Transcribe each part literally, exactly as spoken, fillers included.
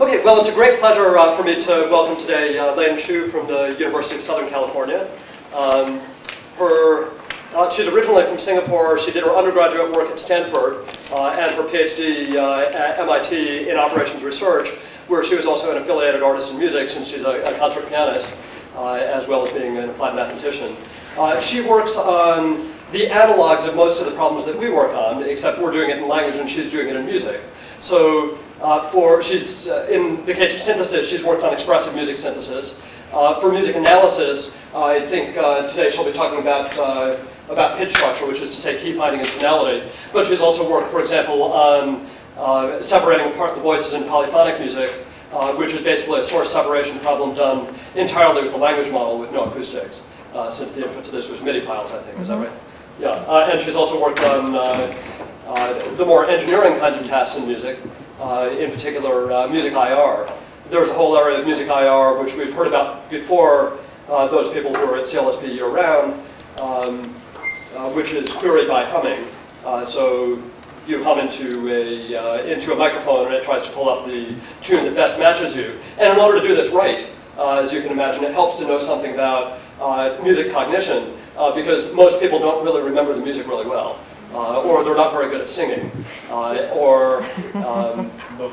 Okay, well, it's a great pleasure uh, for me to welcome today uh, Elaine from the University of Southern California. Um, her, uh, she's originally from Singapore. She did her undergraduate work at Stanford uh, and her PhD uh, at M I T in operations research, where she was also an affiliated artist in music since she's a, a concert pianist, uh, as well as being an applied mathematician. Uh, she works on the analogs of most of the problems that we work on, except we're doing it in language and she's doing it in music. So uh, for, she's, uh, in the case of synthesis, she's worked on expressive music synthesis. Uh, for music analysis, uh, I think uh, today she'll be talking about, uh, about pitch structure, which is to say key finding and tonality. But she's also worked, for example, on uh, separating apart the voices in polyphonic music, uh, which is basically a source separation problem done entirely with the language model with no acoustics, uh, since the input to this was MIDI files, I think. Is that right? Yeah, uh, and she's also worked on uh, uh, the more engineering kinds of tasks in music, uh, in particular uh, music I R. There's a whole area of music I R which we've heard about before, uh, those people who are at C L S P year-round, um, uh, which is query by humming. Uh, so you hum into a, uh, into a microphone and it tries to pull up the tune that best matches you. And in order to do this right, uh, as you can imagine, it helps to know something about uh, music cognition. Uh, because most people don't really remember the music really well, uh, or they're not very good at singing, uh, or um,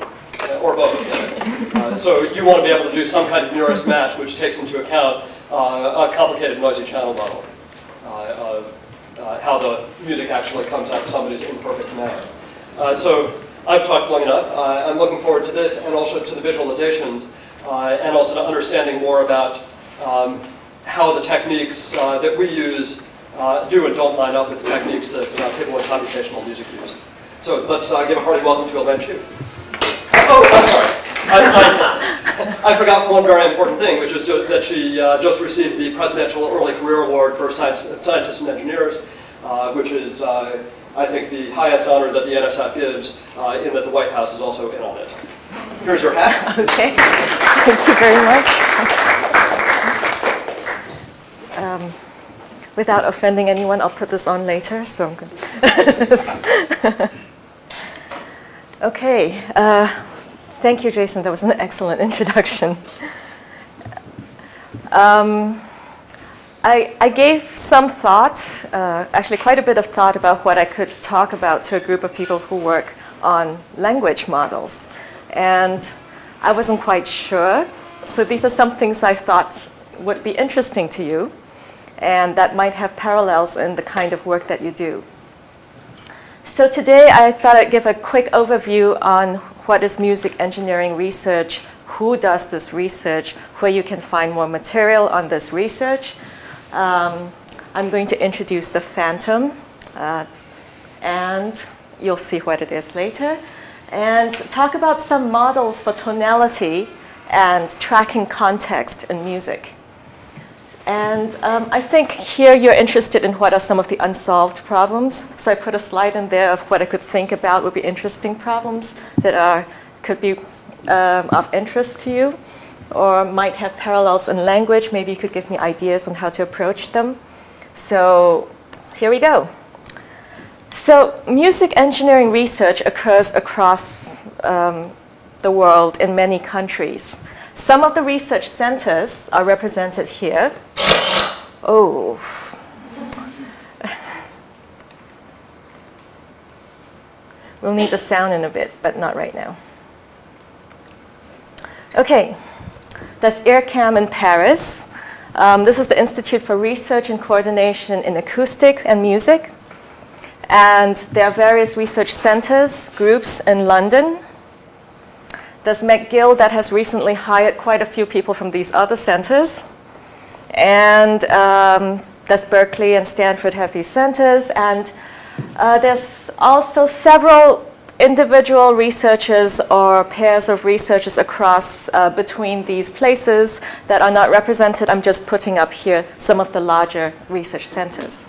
or both. Yeah. Uh, so you want to be able to do some kind of nearest match, which takes into account uh, a complicated noisy channel model uh, of uh, how the music actually comes out of somebody's imperfect manner. Uh, so I've talked long enough. Uh, I'm looking forward to this, and also to the visualizations, uh, and also to understanding more about Um, how the techniques uh, that we use uh, do and don't line up with the techniques that uh, people in computational music use. So let's uh, give a hearty welcome to Elaine. Oh, I'm sorry. I, I, I forgot one very important thing, which is that she uh, just received the Presidential Early Career Award for science, Scientists and Engineers, uh, which is, uh, I think, the highest honor that the N S F gives, uh, in that the White House is also in on it. Here's your hat. Okay. Thank you very much. Um, without offending anyone, I'll put this on later, so I'm good. Okay, uh, thank you, Jason. That was an excellent introduction. Um, I, I gave some thought, uh, actually quite a bit of thought about what I could talk about to a group of people who work on language models. And I wasn't quite sure. So these are some things I thought would be interesting to you, and that might have parallels in the kind of work that you do. So today I thought I'd give a quick overview on what is music engineering research, who does this research, where you can find more material on this research. Um, I'm going to introduce the phantom, uh, and you'll see what it is later, and talk about some models for tonality and tracking context in music. And um, I think here you're interested in what are some of the unsolved problems. So I put a slide in there of what I could think about would be interesting problems that are, could be um, of interest to you, or might have parallels in language. Maybe you could give me ideas on how to approach them. So here we go. So music engineering research occurs across um, the world in many countries. Some of the research centers are represented here. Oh. We'll need the sound in a bit, but not right now. Okay, that's I R C A M in Paris. Um, this is the Institute for Research and Coordination in Acoustics and Music. And there are various research centers, groups in London. There's McGill that has recently hired quite a few people from these other centers. And um, there's Berkeley and Stanford have these centers. And uh, there's also several individual researchers or pairs of researchers across uh, between these places that are not represented. I'm just putting up here some of the larger research centers.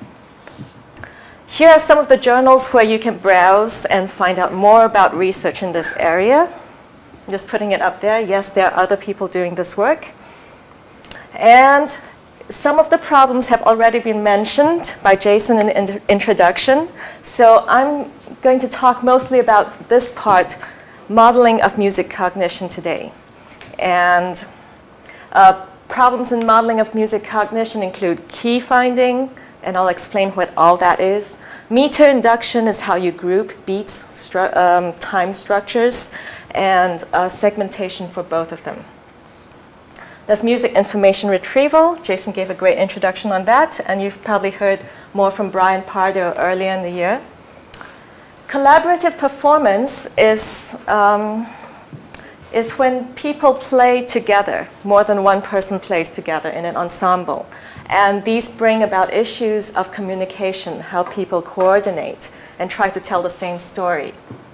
Here are some of the journals where you can browse and find out more about research in this area. I'm just putting it up there. Yes, there are other people doing this work. And some of the problems have already been mentioned by Jason in the in introduction. So I'm going to talk mostly about this part modeling of music cognition today. And uh, problems in modeling of music cognition include key finding, and I'll explain what all that is. Meter induction is how you group beats, stru um, time structures, and uh, segmentation for both of them. There's music information retrieval. Jason gave a great introduction on that, and you've probably heard more from Brian Pardo earlier in the year. Collaborative performance is, um, is when people play together, more than one person plays together in an ensemble. And these bring about issues of communication, how people coordinate and try to tell the same story.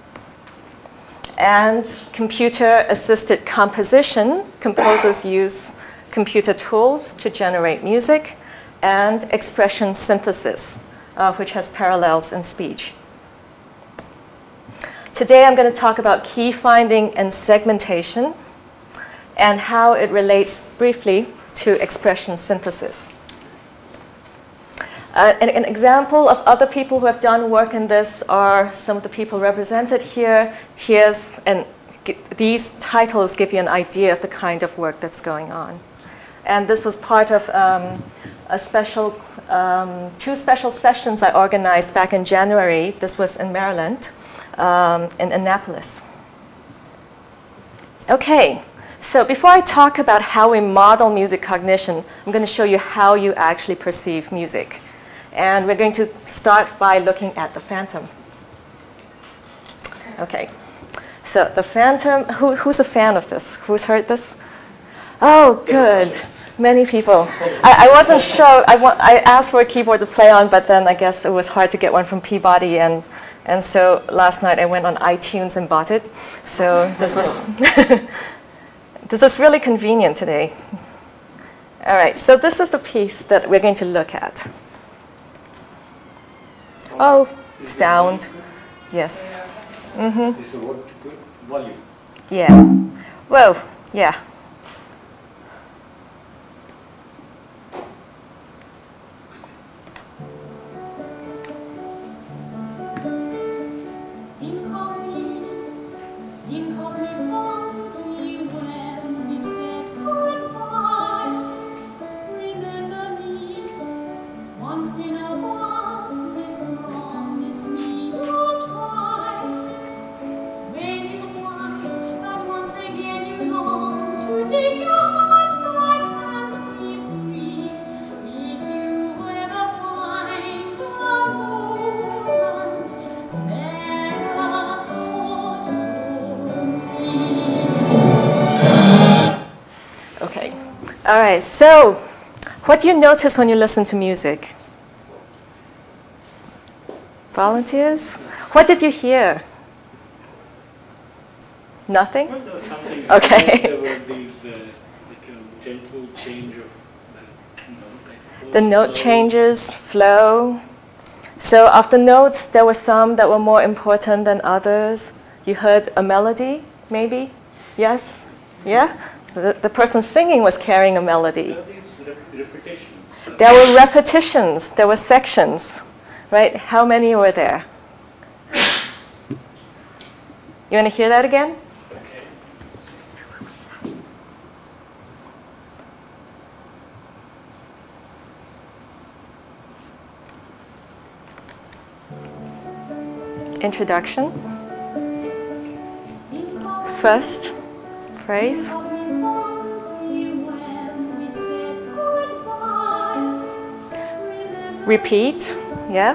And computer-assisted composition, composers use computer tools to generate music, and expression synthesis, uh, which has parallels in speech. Today I'm going to talk about key finding and segmentation and how it relates briefly to expression synthesis. Uh, an, an example of other people who have done work in this are some of the people represented here. Here's, and these titles give you an idea of the kind of work that's going on. And this was part of um, a special, um, two special sessions I organized back in January. This was in Maryland, um, in Annapolis. Okay, so before I talk about how we model music cognition, I'm going to show you how you actually perceive music. And we're going to start by looking at the phantom. Okay, so the phantom, who, who's a fan of this? Who's heard this? Oh, good. Many people. I, I wasn't sure. I, wa I asked for a keyboard to play on, but then I guess it was hard to get one from Peabody. And, and so last night I went on iTunes and bought it. So this was, this is really convenient today. All right, so this is the piece that we're going to look at. Oh, sound, yes. Mm-hmm. Is the word good? Volume. Yeah. Whoa, yeah. All right, so what do you notice when you listen to music? Volunteers? What did you hear? Nothing? Well, there was something. Okay. There were these, uh, like a gentle change of the note, I suppose. The note flow. changes, flow. So of the notes, there were some that were more important than others. You heard a melody, maybe? Yes? Yeah? The, the person singing was carrying a melody. There were these rep repetitions. There were repetitions. There were sections, right? How many were there? You want to hear that again? Okay. Introduction. First phrase. Repeat, yeah.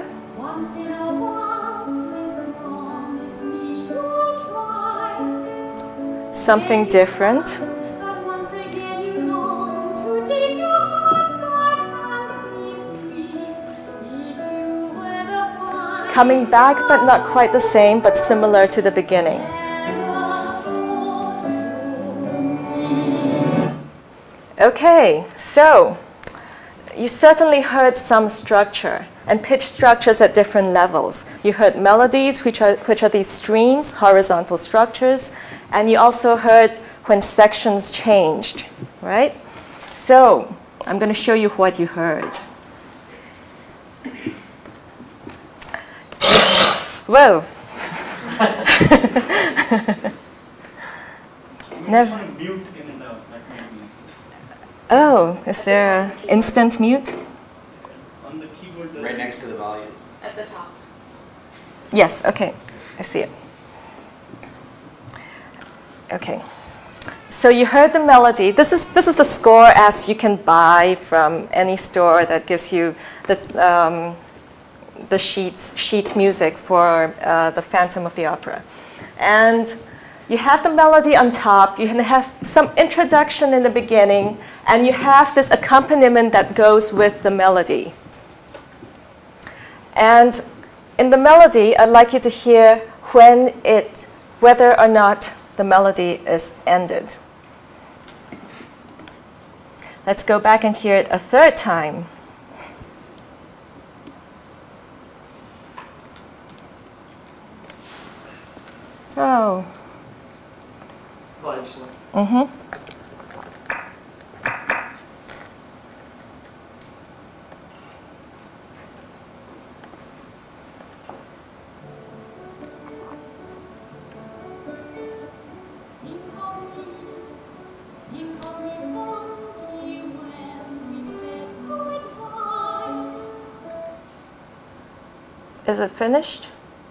Something different. Coming back, but not quite the same, but similar to the beginning. Okay, so you certainly heard some structure and pitch structures at different levels. You heard melodies, which are, which are these streams, horizontal structures, and you also heard when sections changed, right? So I'm going to show you what you heard. Whoa. Never. Never. Mute in and out. That might be. Oh, is there an instant mute? On the keyboard. Right next to the volume. At the top. Yes, okay, I see it. Okay, so you heard the melody. This is, this is the score as you can buy from any store that gives you the, um, the sheets, sheet music for uh, the Phantom of the Opera. And you have the melody on top, you can have some introduction in the beginning, and you have this accompaniment that goes with the melody. And in the melody, I'd like you to hear when it, whether or not the melody is ended. Let's go back and hear it a third time. Oh. Mm-hmm. Is it finished?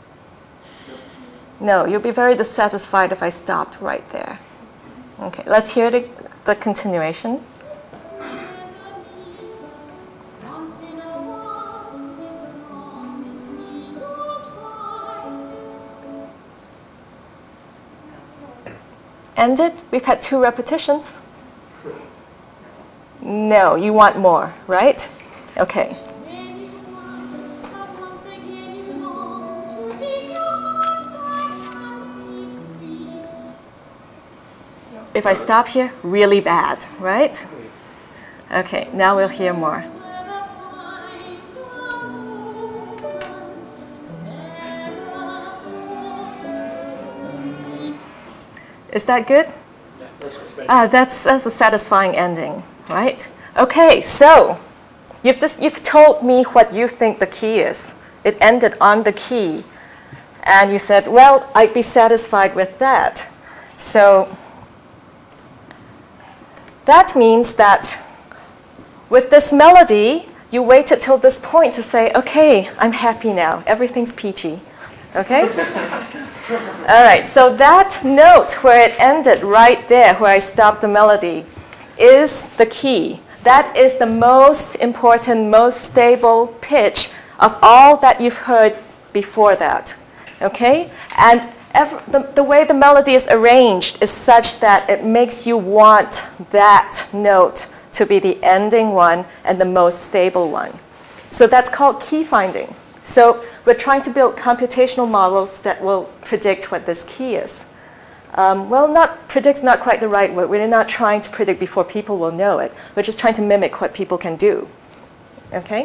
No, you'll be very dissatisfied if I stopped right there. Okay, let's hear the, the continuation. Ended? We've had two repetitions. No, you want more, right? Okay. If I stop here, really bad, right? Okay, now we'll hear more. Is that good? Ah, that's, that's a satisfying ending, right? Okay, so you've, just, you've told me what you think the key is. It ended on the key. And you said, well, I'd be satisfied with that. So that means that with this melody, you waited till this point to say, okay, I'm happy now. Everything's peachy. Okay? All right, so that note where it ended right there, where I stopped the melody, is the key. That is the most important, most stable pitch of all that you've heard before that. Okay? And every, the, the way the melody is arranged is such that it makes you want that note to be the ending one and the most stable one. So that's called key finding. So we're trying to build computational models that will predict what this key is. Um, well, not predict's not quite the right word. We're not trying to predict before people will know it. We're just trying to mimic what people can do. Okay?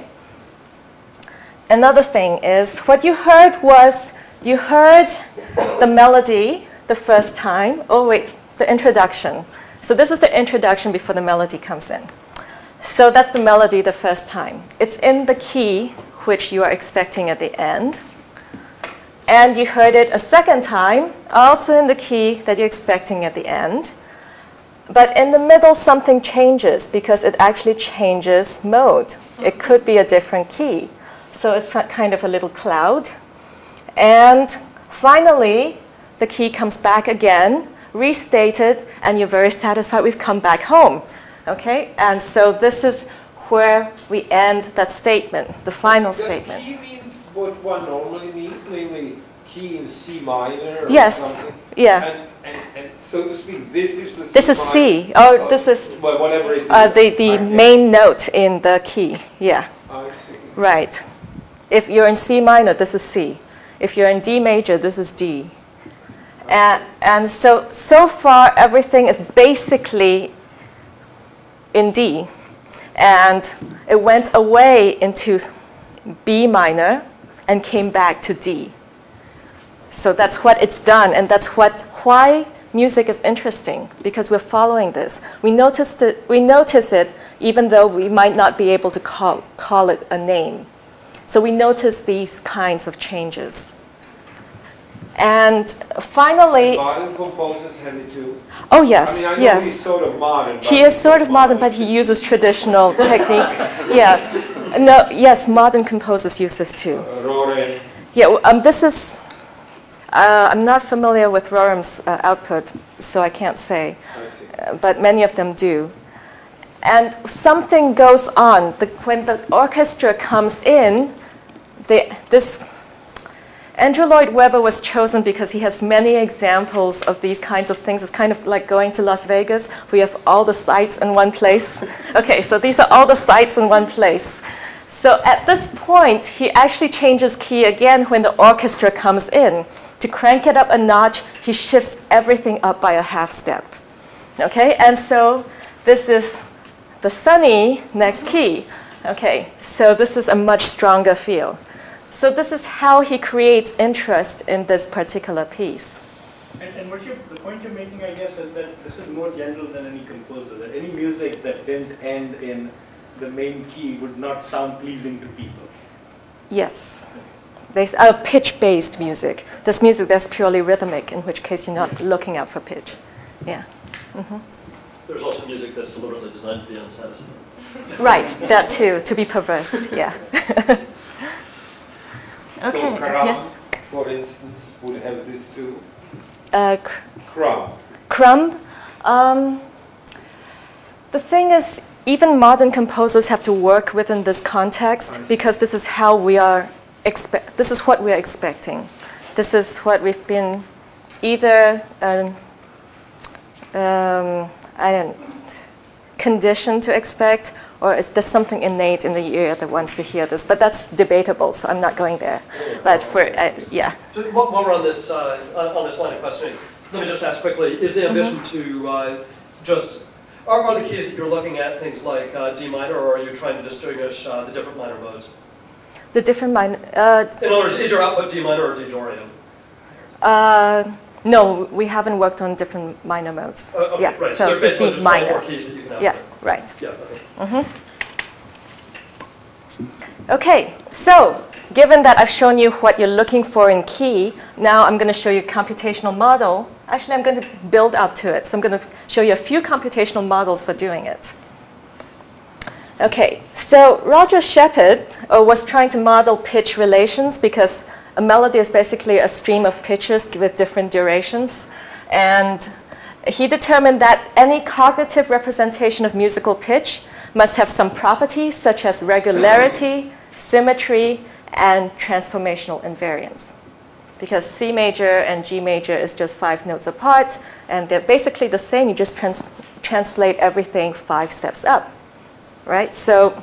Another thing is, what you heard was, you heard the melody the first time. Oh, wait, the introduction. So this is the introduction before the melody comes in. So that's the melody the first time. It's in the key which you are expecting at the end. And you heard it a second time, also in the key that you're expecting at the end. But in the middle, something changes because it actually changes mode. It could be a different key. So it's kind of a little cloud. And finally, the key comes back again, restated, and you're very satisfied we've come back home. Okay? And so this is where we end that statement, the final Does statement. Key mean what one normally means, namely key in C minor or Yes, something? yeah. And, and, and so to speak, this is the This C is C, minor, or this is well, whatever it is. uh, the, the I can- main note in the key, yeah, I see. right. If you're in C minor, this is C. If you're in D major, this is D. And, and so, so far, everything is basically in D. And it went away into B minor and came back to D. So that's what it's done, and that's what, why music is interesting, because we're following this. We noticed it, we notice it even though we might not be able to call, call it a name. So we notice these kinds of changes. And finally, Modern composers have it too. oh yes, I mean, I know yes. he's sort of modern. He is sort of modern, but he uses traditional techniques. Yeah, no, yes, modern composers use this too. Uh, Roren. Yeah, um, this is, uh, I'm not familiar with Rorem's uh, output, so I can't say, I see. uh, but many of them do. And something goes on. The, when the orchestra comes in, the, this Andrew Lloyd Webber was chosen because he has many examples of these kinds of things. It's kind of like going to Las Vegas. We have all the sights in one place. Okay, so these are all the sights in one place. So at this point, he actually changes key again when the orchestra comes in. To crank it up a notch, he shifts everything up by a half step. Okay, and so this is the sunny next key. Okay, so this is a much stronger feel. So this is how he creates interest in this particular piece. And, and what you're, the point you're making, I guess, is that this is more general than any composer, that any music that didn't end in the main key would not sound pleasing to people. Yes. There's uh, pitch-based music. This music that's purely rhythmic, in which case you're not looking out for pitch. Yeah. Mm-hmm. There's also music that's deliberately designed to be unsatisfying. Right, that too, to be perverse, yeah. Okay, So Karam, yes. for instance, would have this too. Uh, Crumb. Crumb. Um, the thing is, even modern composers have to work within this context because this is how we are expect. This is what we are expecting. This is what we've been either um, um, I don't conditioned to expect, or is there something innate in the ear that wants to hear this? But that's debatable, so I'm not going there. But for uh, yeah. While we're on this uh, on this line of questioning, let me just ask quickly: is the ambition Mm-hmm. to uh, just are, are the keys that you're looking at things like uh, D minor, or are you trying to distinguish uh, the different minor modes? The different minor. Uh, In other words, is your output D minor or D Dorian? uh, no, we haven't worked on different minor modes. Uh, okay, yeah, right. so, so just basically D just minor. four keys that you can have. Yeah, right. Yeah. Okay. Mm-hmm. Okay, so given that I've shown you what you're looking for in key, now I'm going to show you a computational model. Actually, I'm going to build up to it. So I'm going to show you a few computational models for doing it. Okay, so Roger Shepard uh, was trying to model pitch relations because a melody is basically a stream of pitches with different durations. And he determined that any cognitive representation of musical pitch must have some properties such as regularity, symmetry, and transformational invariance. Because C major and G major is just five notes apart, and they're basically the same. You just trans translate everything five steps up, right? So,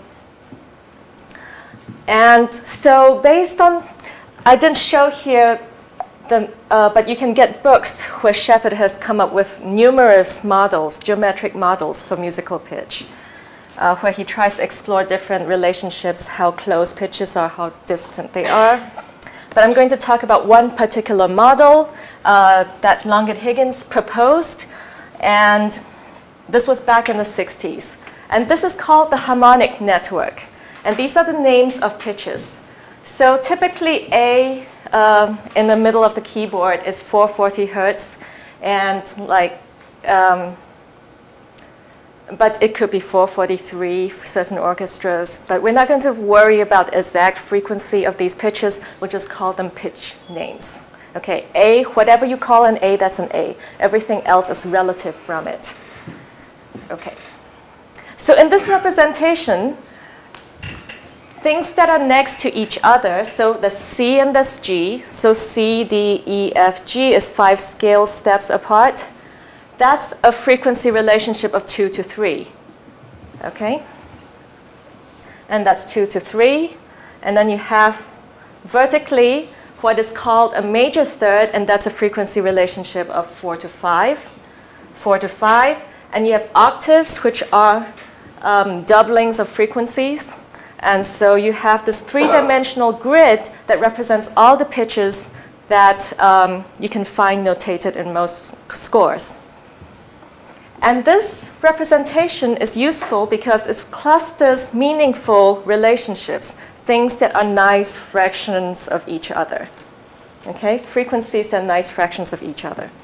and so based on, I didn't show here, the, uh, but you can get books where Shepard has come up with numerous models, geometric models for musical pitch. Uh, where he tries to explore different relationships, how close pitches are, how distant they are. But I'm going to talk about one particular model uh, that Longet-Higgins proposed, and this was back in the sixties. And this is called the harmonic network. And these are the names of pitches. So typically A um, in the middle of the keyboard is four hundred forty hertz, and like, um, but it could be four forty-three for certain orchestras. But we're not going to worry about the exact frequency of these pitches. We'll just call them pitch names. Okay, A, whatever you call an A, that's an A. Everything else is relative from it. Okay. So in this representation, things that are next to each other, so the C and this G, so C, D, E, F, G is five scale steps apart. That's a frequency relationship of two to three, okay? And that's two to three. And then you have vertically what is called a major third, and that's a frequency relationship of four to five, four to five. And you have octaves, which are um, doublings of frequencies. And so you have this three-dimensional grid that represents all the pitches that um, you can find notated in most scores. And this representation is useful because it clusters meaningful relationships, things that are nice fractions of each other. Okay, frequencies that are nice fractions of each other.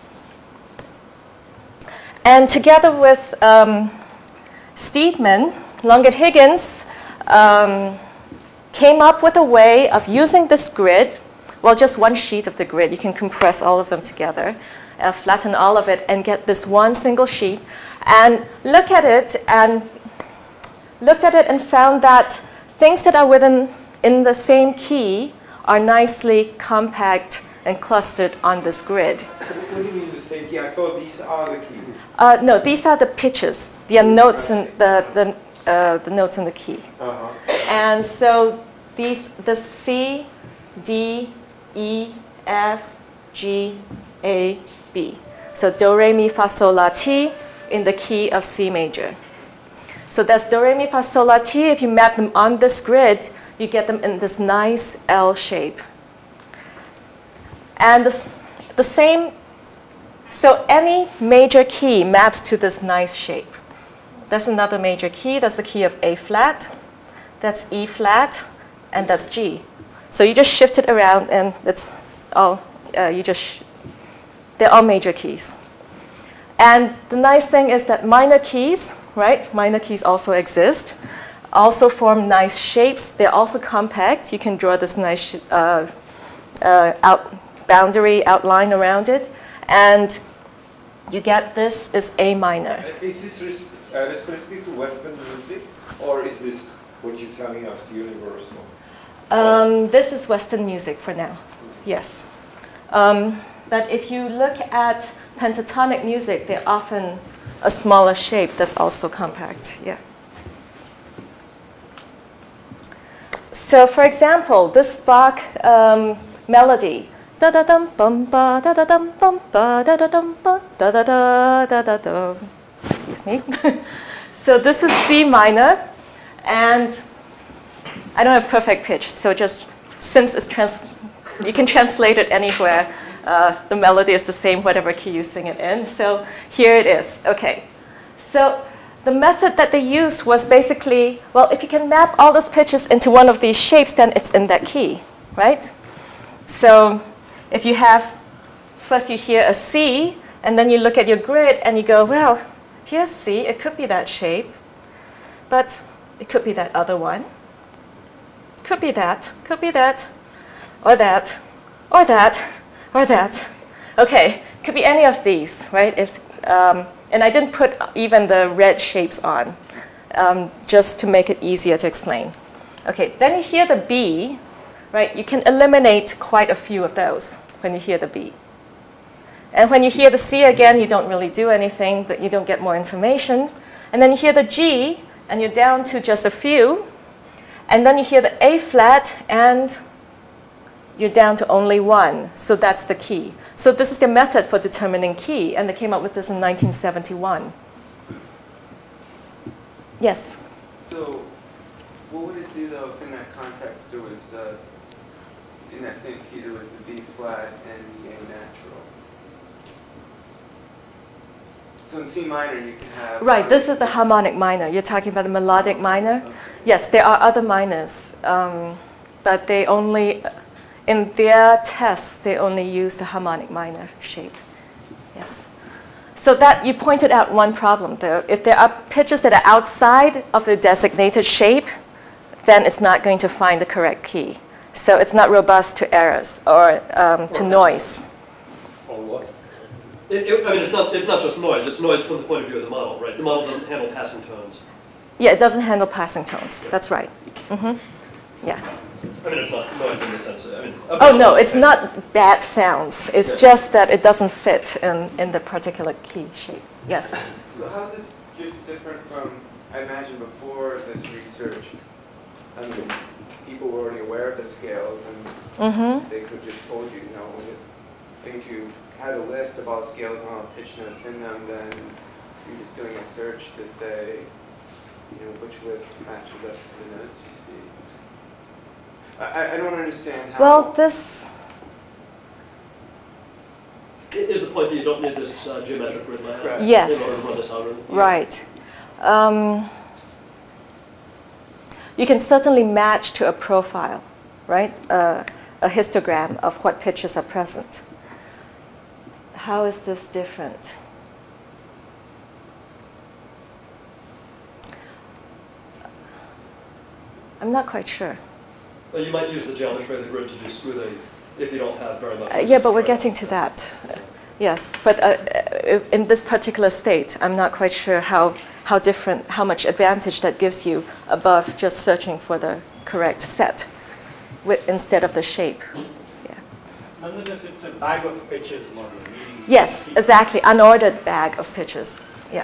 And together with um, Steedman, Longet-Higgins um, came up with a way of using this grid, well, just one sheet of the grid. You can compress all of them together, uh, flatten all of it, and get this one single sheet, and look at it, and looked at it and found that things that are within in the same key are nicely compact and clustered on this grid. What do you mean the same key? I thought these are the keys. Uh, no, these are the pitches. The notes in the the uh, the notes in the key. Uh-huh. And so these the C, D, E, F, G, A, B. So do, re, mi, fa, sol, la, ti in the key of C major. So that's do, re, mi, fa, sol, la, ti. If you map them on this grid, you get them in this nice L shape. And the, the same, so any major key maps to this nice shape. That's another major key. That's the key of A flat. That's E flat. And that's G. So you just shift it around, and it's all, uh, you just, they're all major keys. And the nice thing is that minor keys, right? Minor keys also exist, also form nice shapes. They're also compact. You can draw this nice uh, uh, out boundary outline around it. And you get this is A minor. Is this res uh, restricted to Western music, or is this what you're telling us, universal? Um, this is Western music for now, yes. Um, but if you look at pentatonic music, they're often a smaller shape that's also compact, yeah. So for example, this Bach um, melody, da da dum bum ba da da dum bum ba da da dum ba da da da da da da. Excuse me. So this is C minor, and I don't have perfect pitch, so just since it's trans, you can translate it anywhere. Uh, the melody is the same, whatever key you sing it in. So here it is. Okay. So the method that they used was basically, well, if you can map all those pitches into one of these shapes, then it's in that key, right? So if you have, first you hear a C, and then you look at your grid and you go, well, here's C. It could be that shape, but it could be that other one. Could be that, could be that, or that, or that, or that. Okay, could be any of these, right? If, um, and I didn't put even the red shapes on, um, just to make it easier to explain. Okay, then you hear the B, right? You can eliminate quite a few of those when you hear the B. And when you hear the C again, you don't really do anything, but you don't get more information. And then you hear the G, and you're down to just a few. And then you hear the A flat, and you're down to only one. So that's the key. So this is the method for determining key, and they came up with this in nineteen seventy-one. Yes? So what would it do, though, if in that context there was, uh, in that same key, there was the B flat and the A natural? So in C minor, you can have... Right, this is the harmonic minor. You're talking about the melodic minor? Okay. Yes, there are other minors, um, but they only, in their tests, they only use the harmonic minor shape. Yes. So that, you pointed out one problem though. If there are pitches that are outside of the designated shape, then it's not going to find the correct key. So it's not robust to errors or um, to noise. Or what? It, it, I mean, it's not, it's not just noise. It's noise from the point of view of the model, right? The model doesn't handle passing tones. Yeah, it doesn't handle passing tones. That's right. Mm-hmm. Yeah. I mean, it's not noise in the sense of, I mean... Okay, Oh, no, okay. it's not bad sounds. It's Yeah. just that it doesn't fit in, in the particular key shape. Yes? So how's this just different from, I imagine before this research, I mean, people were already aware of the scales, and Mm-hmm. they could just told you, you know, when this, if you had a list of all scales and all the pitch notes in them, then you're just doing a search to say, you know, which list matches up to the notes you see. I, I don't understand how... Well, this... Is the point that you don't need this uh, geometric grid layout Correct. Yes. in order to run this algorithm? Right. Um, you can certainly match to a profile, right? Uh, a histogram of what pitches are present. How is this different? I'm not quite sure. Well, you might use the geometry of the grid to do smoothing if you don't have very much. Uh, yeah, but we're getting to that. Uh, yes, but uh, in this particular state, I'm not quite sure how, how different, how much advantage that gives you above just searching for the correct set with, instead of the shape. Yeah. Nonetheless, it's a bag of pitches model. Yes, exactly, unordered bag of pitches. Yeah.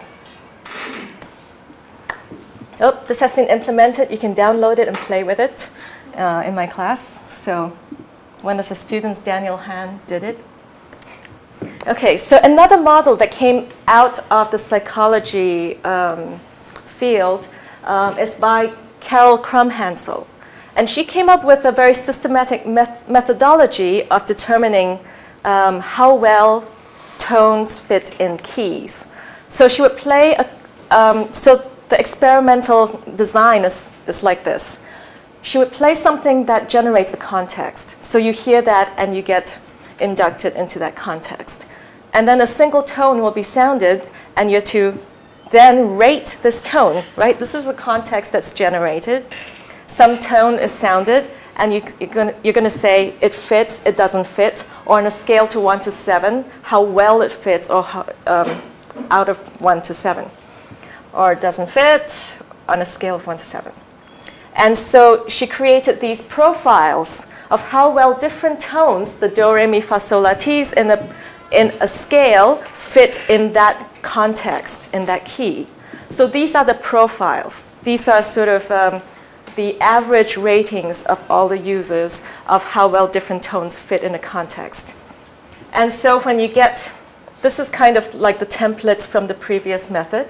Oh, this has been implemented. You can download it and play with it uh, in my class. So one of the students, Daniel Han, did it. OK, so another model that came out of the psychology um, field um, is by Carol Krumhansel. And she came up with a very systematic met methodology of determining um, how well tones fit in keys. So she would play, a, um, so the experimental design is, is like this. She would play something that generates a context. So you hear that and you get inducted into that context. And then a single tone will be sounded and you're to then rate this tone, right? This is a context that's generated. Some tone is sounded and you, you're going you're going to say it fits, it doesn't fit, or on a scale to one to seven, how well it fits, or how, um, out of one to seven. Or it doesn't fit on a scale of one to seven. And so she created these profiles of how well different tones, the do, re, mi, fa, sol, la, tis, in a, in a scale fit in that context, in that key. So these are the profiles. These are sort of um, the average ratings of all the users of how well different tones fit in a context. And so when you get, this is kind of like the templates from the previous method.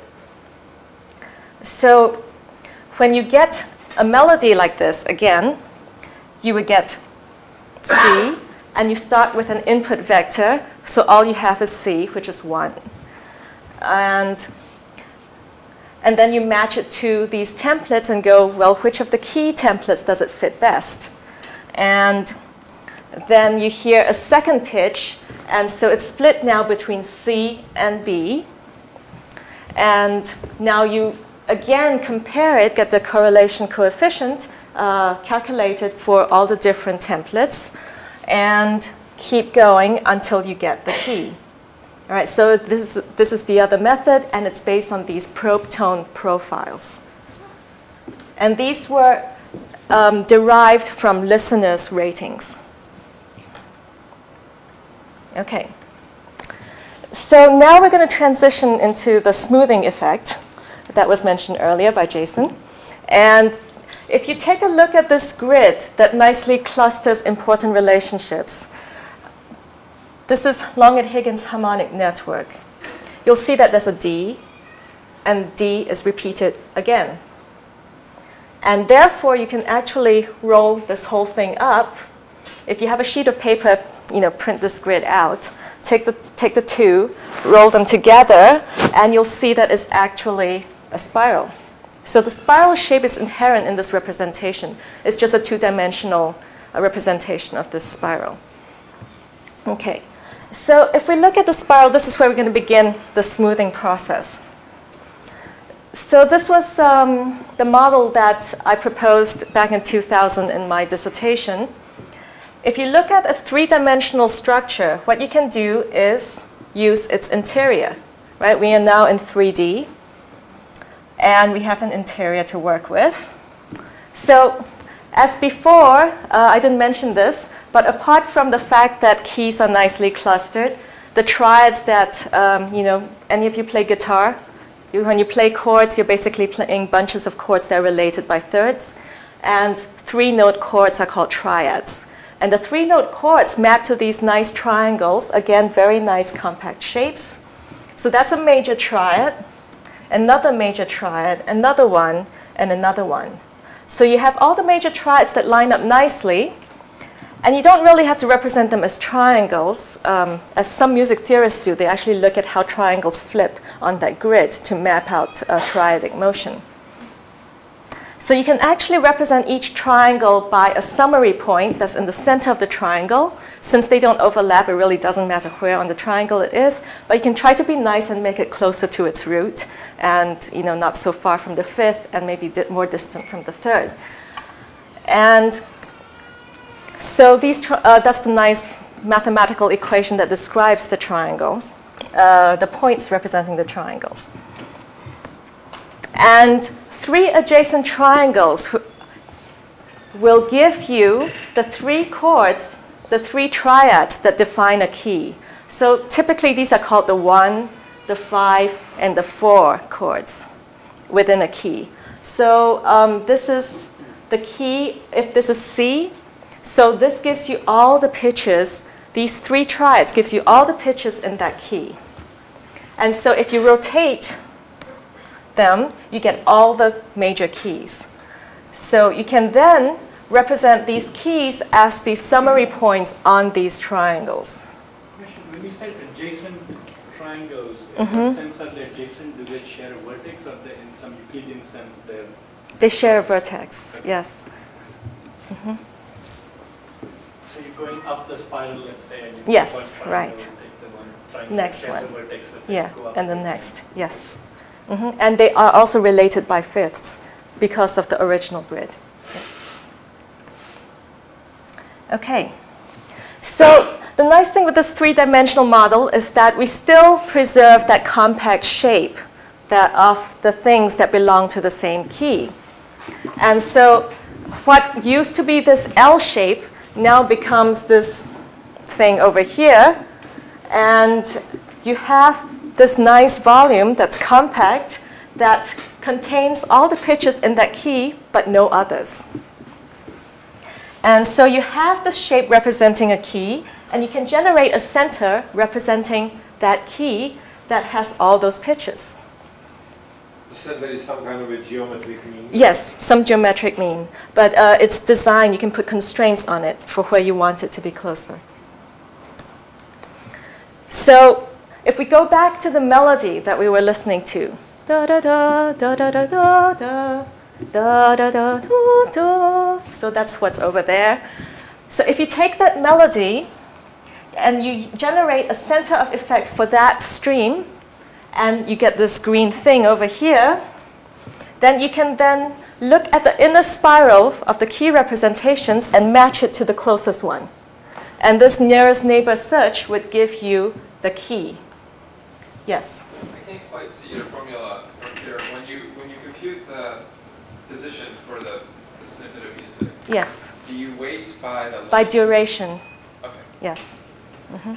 So when you get a melody like this, again, you would get C, and you start with an input vector, so all you have is C, which is one. And, and then you match it to these templates and go, well, which of the key templates does it fit best? And then you hear a second pitch, and so it's split now between C and B. And now you again compare it, get the correlation coefficient uh, calculated for all the different templates, and keep going until you get the key. All right, so this is, this is the other method, and it's based on these probe tone profiles. And these were um, derived from listeners' ratings. OK. So now we're going to transition into the smoothing effect that was mentioned earlier by Jason. And if you take a look at this grid that nicely clusters important relationships, this is Long-Higgins harmonic network. You'll see that there's a D, and D is repeated again. And therefore, you can actually roll this whole thing up. If you have a sheet of paper, you know, print this grid out, take the, take the two, roll them together, and you'll see that it's actually a spiral. So the spiral shape is inherent in this representation. It's just a two-dimensional uh, representation of this spiral. OK. So if we look at the spiral, this is where we're going to begin the smoothing process. So this was um, the model that I proposed back in two thousand in my dissertation. If you look at a three-dimensional structure, what you can do is use its interior. Right? We are now in three D, and we have an interior to work with. So as before, uh, I didn't mention this, but apart from the fact that keys are nicely clustered, the triads that, um, you know, any of you play guitar? You, when you play chords, you're basically playing bunches of chords that are related by thirds. And three-note chords are called triads. And the three-note chords map to these nice triangles, again, very nice compact shapes. So that's a major triad, another major triad, another one, and another one. So you have all the major triads that line up nicely. And you don't really have to represent them as triangles. Um, as some music theorists do, they actually look at how triangles flip on that grid to map out uh, triadic motion. So you can actually represent each triangle by a summary point that's in the center of the triangle. Since they don't overlap, it really doesn't matter where on the triangle it is. But you can try to be nice and make it closer to its root, and you know, not so far from the fifth, and maybe di more distant from the third. And so these tri uh, that's the nice mathematical equation that describes the triangles, uh, the points representing the triangles. And three adjacent triangles will give you the three chords, the three triads that define a key. So typically these are called the one, the five, and the four chords within a key. So um, this is the key, if this is C, so this gives you all the pitches, these three triads gives you all the pitches in that key. And so if you rotate them, you get all the major keys. So you can then represent these keys as the summary points on these triangles. When you said adjacent triangles, Mm-hmm. in what sense are they adjacent? Do they share a vertex, or they, in some Euclidean sense they're... They share a vertex, yes. Mm-hmm. So you're going up the spiral, let's say, and you Yes, pick one right. triangle, take the one triangle, Next shares one. a vertex with it, Yeah, go up and the the next, yes. Mm-hmm. And they are also related by fifths because of the original grid. Okay. So the nice thing with this three-dimensional model is that we still preserve that compact shape that of the things that belong to the same key. And so what used to be this L shape now becomes this thing over here. And you have this nice volume that's compact that contains all the pitches in that key, but no others. And so you have the shape representing a key, and you can generate a center representing that key that has all those pitches. You said there is some kind of a geometric mean? Yes, some geometric mean. But uh, it's designed, you can put constraints on it for where you want it to be closer. So if we go back to the melody that we were listening to, da da da da da da da da da da da da da. So that's what's over there. So if you take that melody and you generate a center of effect for that stream, and you get this green thing over here, then you can then look at the inner spiral of the key representations and match it to the closest one. And this nearest neighbor search would give you the key. Yes? I can't quite see your formula from here. When you, when you compute the position for the, the snippet of music, Yes. do you weight by the By length? duration. Okay. Yes. Mm-hmm.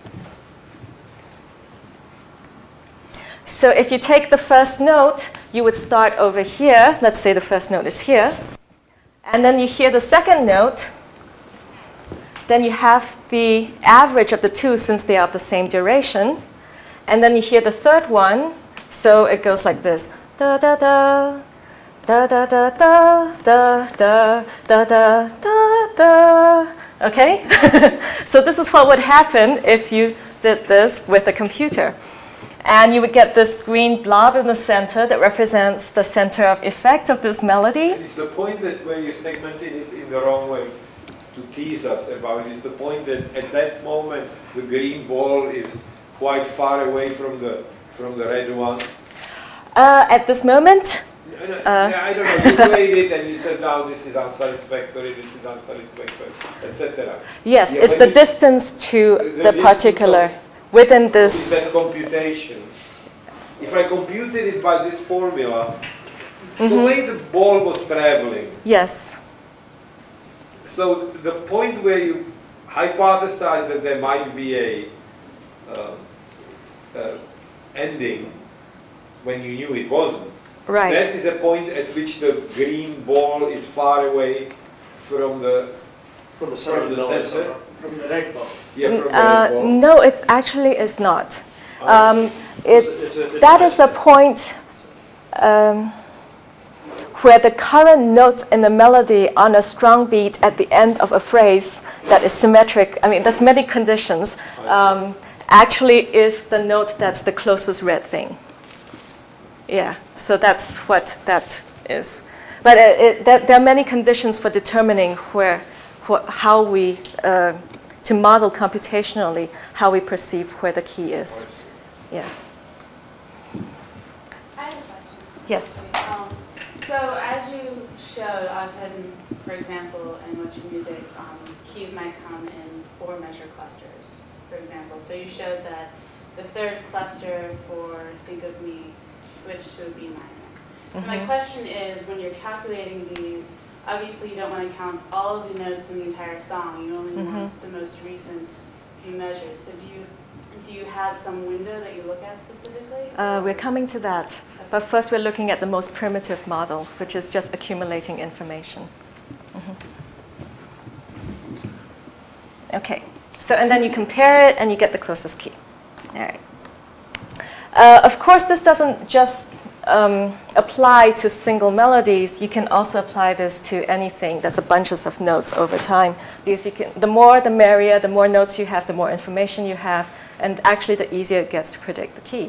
So if you take the first note, you would start over here. Let's say the first note is here. And then you hear the second note. Then you have the average of the two since they are of the same duration. And then you hear the third one. So it goes like this. Da da da. Da da da da da da da da da da. Okay? So this is what would happen if you did this with a computer. And you would get this green blob in the center that represents the center of effect of this melody. And it's the point that where you segmented it in the wrong way to tease us about it, is the point that at that moment the green ball is quite far away from the from the red one. Uh, at this moment, No, no, Uh, yeah, I don't know. You played it and you said, now this is unsatisfactory, this is unsatisfactory, et cetera. yes, Yeah, it's when the you- distance to The the distance particular of- within With this. that computation. If I computed it by this formula, the Mhm. way the ball was traveling, Yes, so the point where you hypothesize that there might be a uh, uh, ending when you knew it wasn't, right. that is a point at which the green ball is far away from the From the center from of the the melody. center. From the red ball. Yeah, from the Uh, red ball. no, it actually is not. Oh. Um, It's- it's, it's a- it's that a- is a point um, where the current note in the melody on a strong beat at the end of a phrase that is symmetric, I mean, there's many conditions, um, actually is the note that's the closest red thing. Yeah, so that's what that is. But it, it, that, there are many conditions for determining where, wh how we, uh, to model computationally how we perceive where the key is. Yeah. I have a question. Yes. Um, so as you showed, often, for example, in Western music, um, keys might come in four measure clusters, for example. So you showed that the third cluster for Think of Me switched to a B minor. So Mm-hmm. my question is, when you're calculating these, obviously you don't want to count all of the notes in the entire song. You only Mm-hmm. want the most recent few measures. So do you do you have some window that you look at specifically? Uh, we're coming to that. But first we're looking at the most primitive model, which is just accumulating information. Mm-hmm. Okay. So, and then you compare it and you get the closest key. All right. Uh, of course, this doesn't just um, apply to single melodies. You can also apply this to anything that's a bunches of notes over time. Because you can, the more the merrier, the more notes you have, the more information you have, and actually the easier it gets to predict the key.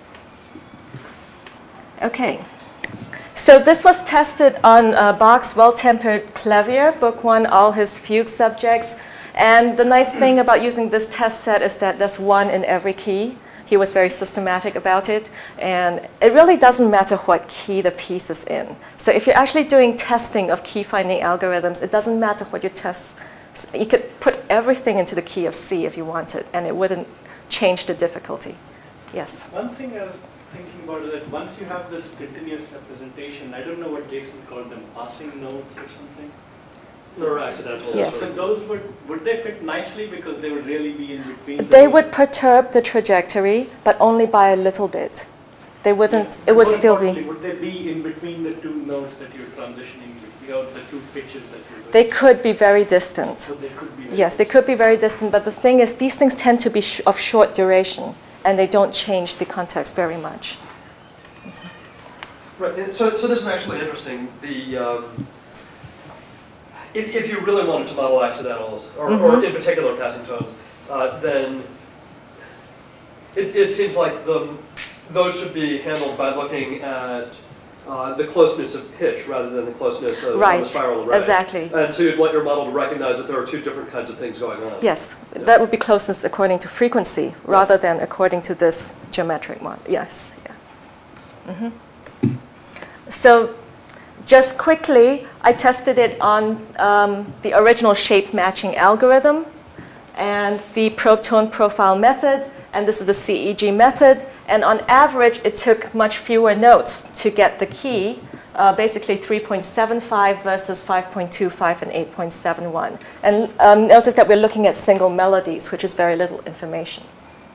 Okay. So this was tested on uh, Bach's Well-Tempered Clavier, book one, all his fugue subjects. And the nice thing about using this test set is that there's one in every key. He was very systematic about it. And it really doesn't matter what key the piece is in. So if you're actually doing testing of key finding algorithms, it doesn't matter what you test. You could put everything into the key of C if you wanted, and it wouldn't change the difficulty. Yes? One thing I was thinking about is that once you have this continuous representation, I don't know what Jason called them, passing notes or something. Or accidental. Yes. So those would, would they fit nicely because they would really be in between? They those? would perturb the trajectory, but only by a little bit. They wouldn't, Yeah. it would More still importantly, be. Would they be in between the two notes that you're transitioning between, or the two pitches that you're doing? They could be very distant. So they could be. Yes, they could be very distant, but the thing is, these things tend to be sh of short duration, and they don't change the context very much. Right. and So, so this is actually interesting. The um, if, if you really wanted to model accidentals, or, Mm-hmm. or in particular passing tones, uh, then it, it seems like the those should be handled by looking at uh, the closeness of pitch rather than the closeness of Right, the spiral array. exactly. And so you'd want your model to recognize that there are two different kinds of things going on. Yes, Yeah. that would be closeness according to frequency, rather than according to this geometric model. Yes, yeah. Mm-hmm. So just quickly, I tested it on um, the original shape matching algorithm and the probe tone profile method, and this is the C E G method. And on average, it took much fewer notes to get the key, uh, basically three point seven five versus five point two five and eight point seven one. And um, notice that we're looking at single melodies, which is very little information.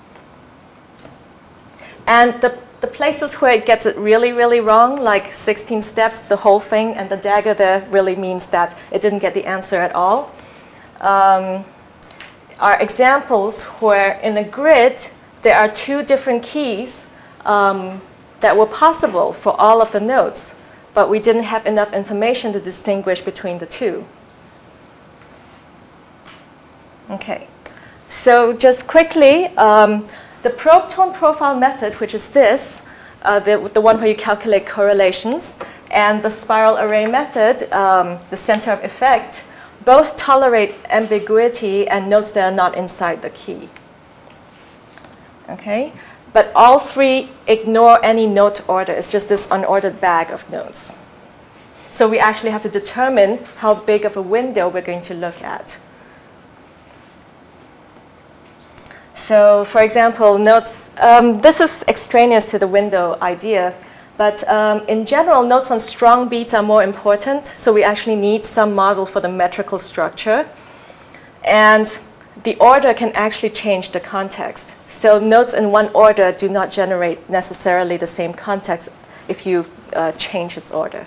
And the, the places where it gets it really, really wrong, like sixteen steps, the whole thing, and the dagger there really means that it didn't get the answer at all, um, are examples where in a grid, there are two different keys um, that were possible for all of the notes, but we didn't have enough information to distinguish between the two. Okay, so just quickly, um, the probe tone profile method, which is this, uh, the, the one where you calculate correlations, and the spiral array method, um, the center of effect, both tolerate ambiguity and notes that are not inside the key. Okay, but all three ignore any note order. It's just this unordered bag of notes. So we actually have to determine how big of a window we're going to look at. So for example, notes, um, this is extraneous to the window idea, but um, in general, notes on strong beats are more important. So we actually need some model for the metrical structure. And the order can actually change the context. So notes in one order do not generate necessarily the same context if you uh, change its order.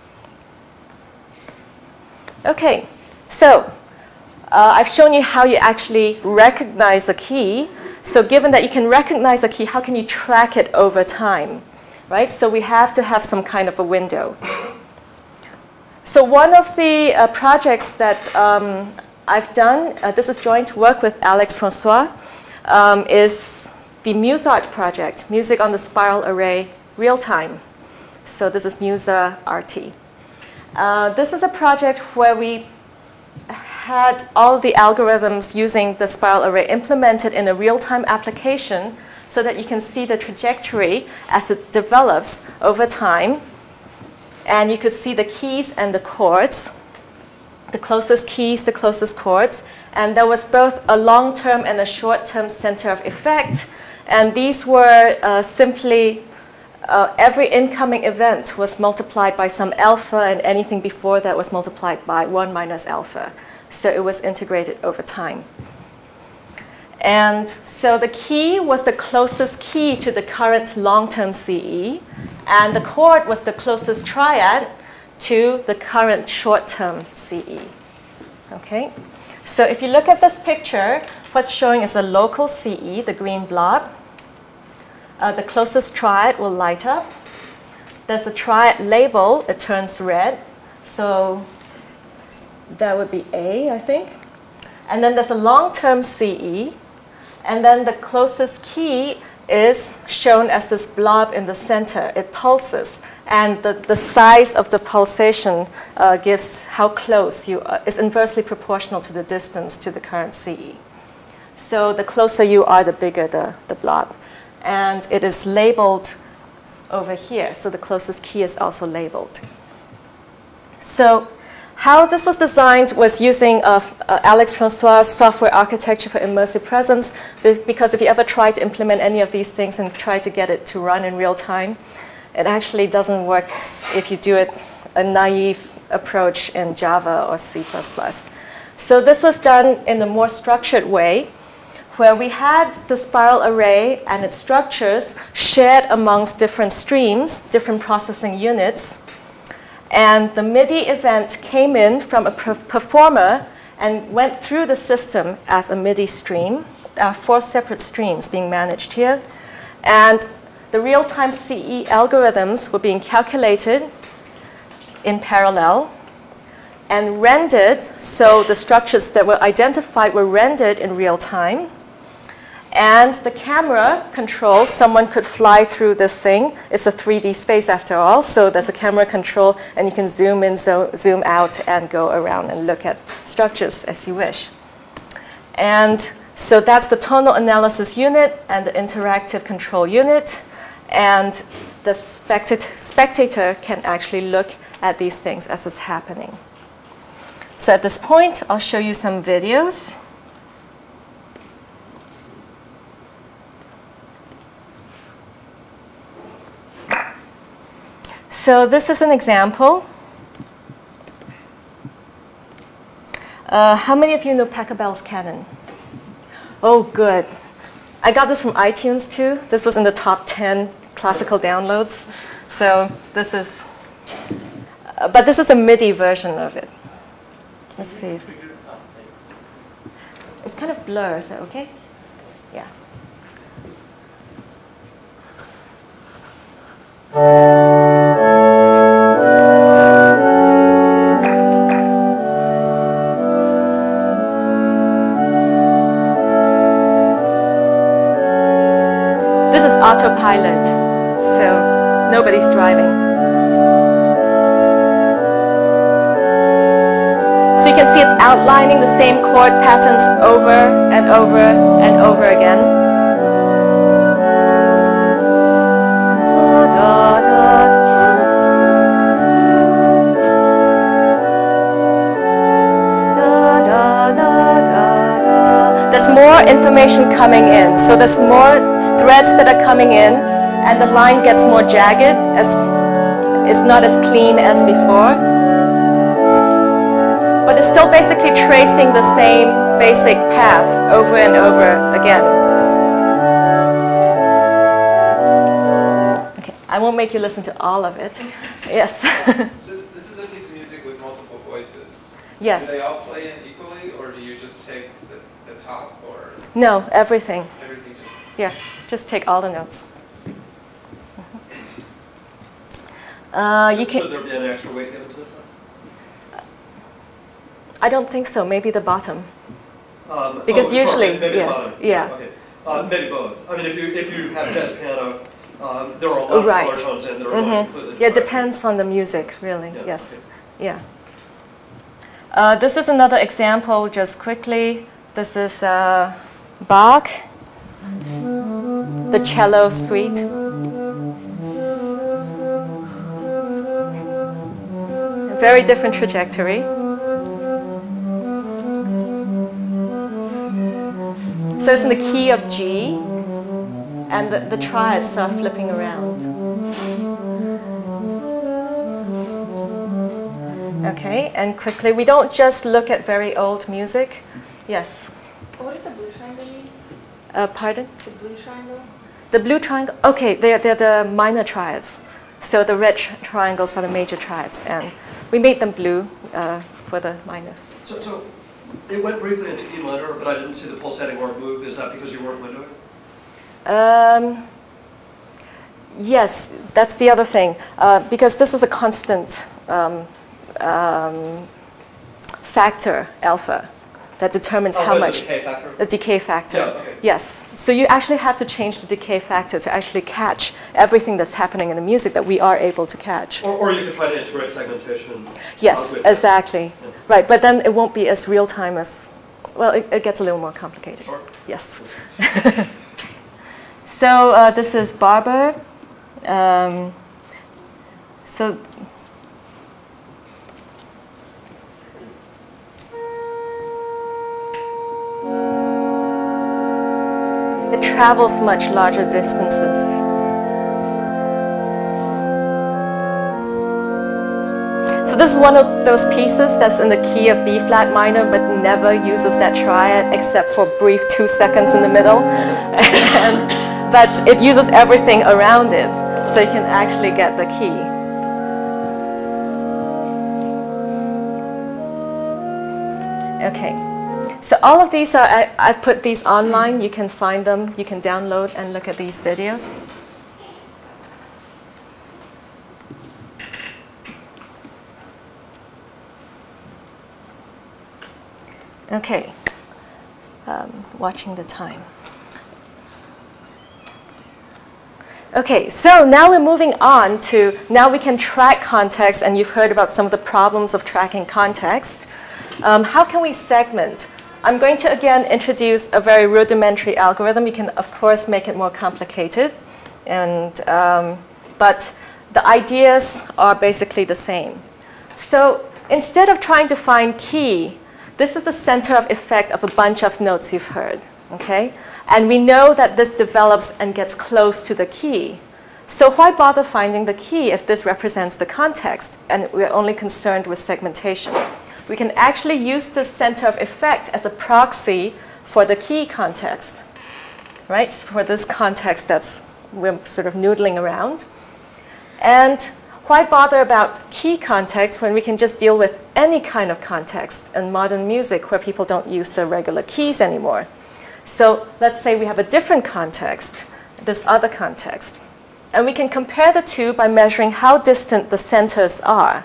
Okay, so uh, I've shown you how you actually recognize a key. So given that you can recognize a key, how can you track it over time, right? So we have to have some kind of a window. So one of the uh, projects that um, I've done, uh, this is joint work with Alex Francois, um, is the MuseArt project, Music on the Spiral Array Real Time. So this is MuseArt. Uh, this is a project where we had all the algorithms using the spiral array implemented in a real-time application so that you can see the trajectory as it develops over time. And you could see the keys and the chords, the closest keys, the closest chords. And there was both a long-term and a short-term center of effect. And these were uh, simply, uh, every incoming event was multiplied by some alpha, and anything before that was multiplied by one minus alpha. So it was integrated over time. And so the key was the closest key to the current long-term C E, and the chord was the closest triad to the current short-term C E. Okay? So if you look at this picture, what's showing is a local C E, the green blob. Uh, the closest triad will light up. There's a triad label, it turns red. So that would be A, I think. And then there's a long-term C E. And then the closest key is shown as this blob in the center. It pulses. And the, the size of the pulsation uh, gives how close you are, is inversely proportional to the distance to the current C E. So the closer you are, the bigger the, the blob. And it is labeled over here. So the closest key is also labeled. So how this was designed was using uh, uh, Alex Francois' software architecture for immersive presence, because if you ever try to implement any of these things and try to get it to run in real time, it actually doesn't work if you do it a naive approach in Java or C plus plus. So this was done in a more structured way, where we had the spiral array and its structures shared amongst different streams, different processing units. And the MIDI event came in from a performer and went through the system as a MIDI stream. There are four separate streams being managed here. And the real-time C E algorithms were being calculated in parallel and rendered, so the structures that were identified were rendered in real time. And the camera control, someone could fly through this thing. It's a three D space after all, so there's a camera control, and you can zoom in, zo zoom out, and go around and look at structures as you wish. And so that's the tonal analysis unit and the interactive control unit. And the spectat spectator can actually look at these things as it's happening. So at this point, I'll show you some videos. So this is an example. Uh, how many of you know Pachelbel's canon? Oh, good. I got this from iTunes too. This was in the top ten classical downloads. So this is, uh, but this is a MIDI version of it. Let's see. If, it's kind of blur, is that okay? Yeah. Autopilot, so nobody's driving. So you can see it's outlining the same chord patterns over and over and over again. Da, da, da, da, da, da, da, da. There's more information coming in, so there's more threads that are coming in, and the line gets more jagged, as it's not as clean as before. But it's still basically tracing the same basic path over and over again. Okay, I won't make you listen to all of it. Yes. So this is a piece of music with multiple voices. Yes. Do they all play in equally, or do you just take the, the top, or? No, everything. Everything just. Yeah, just take all the notes. Uh, so, you can. So there'll be an extra weight given to it? I don't think so. Maybe the bottom. Um, because oh, usually, sorry, maybe yes, the bottom. yeah. Okay. Uh, maybe both. I mean, if you if you have jazz piano, um, there are a lot right. of color tones in that are mm-hmm. really completely. Yeah, it depends on the music, really. Yeah, yes. okay. Yeah. Uh, this is another example, just quickly. This is uh, Bach, the cello suite. A very different trajectory. So it's in the key of G, and the, the triads are flipping around. Okay, and quickly, we don't just look at very old music. Yes? What does the blue triangle mean? Uh, pardon? The blue triangle? The blue triangle, okay, they're, they're the minor triads. So the red tri triangles are the major triads, and we made them blue uh, for the minor. So, so it went briefly into E minor, but I didn't see the pulsating or move. Is that because you weren't windowing? Um, yes, that's the other thing. Uh, because this is a constant um, um, factor, alpha, that determines oh, how much. The decay factor? The decay factor. Yeah, okay. Yes. So you actually have to change the decay factor to actually catch everything that's happening in the music that we are able to catch. Or, or you could try to integrate segmentation. Yes, uh, with exactly. Yeah. Right, but then it won't be as real time as, well, it, it gets a little more complicated. Sure. Yes. So uh, this is Barber. Um, so it travels much larger distances. So this is one of those pieces that's in the key of B flat minor, but never uses that triad except for brief two seconds in the middle. and, but it uses everything around it, so you can actually get the key. Okay, so all of these are, I, I've put these online. You can find them, you can download and look at these videos. Okay, um, watching the time. Okay, so now we're moving on to, now we can track context, and you've heard about some of the problems of tracking context. Um, how can we segment? I'm going to again introduce a very rudimentary algorithm. You can, of course, make it more complicated, and, um, but the ideas are basically the same. So instead of trying to find key, this is the center of effect of a bunch of notes you've heard, okay? And we know that this develops and gets close to the key. So why bother finding the key if this represents the context and we're only concerned with segmentation? We can actually use this center of effect as a proxy for the key context, right? For this context that's we're sort of noodling around. And why bother about key context when we can just deal with any kind of context in modern music where people don't use the regular keys anymore? So let's say we have a different context, this other context. And we can compare the two by measuring how distant the centers are.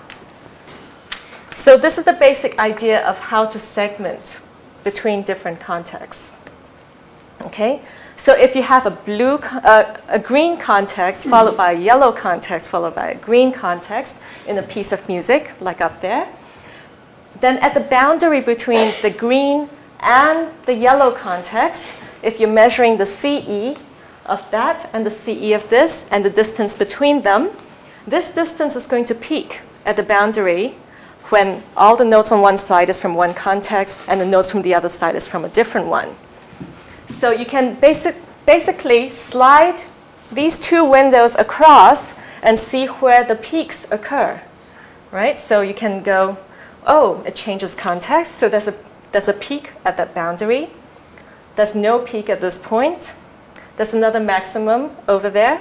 So this is the basic idea of how to segment between different contexts. Okay? So if you have a blue, uh, a green context followed by a yellow context followed by a green context in a piece of music, like up there, then at the boundary between the green and the yellow context, if you're measuring the C E of that and the C E of this and the distance between them, this distance is going to peak at the boundary when all the notes on one side is from one context and the notes from the other side is from a different one. So you can basic, basically slide these two windows across and see where the peaks occur, right? So you can go, oh, it changes context, so there's a There's a peak at that boundary. There's no peak at this point. There's another maximum over there.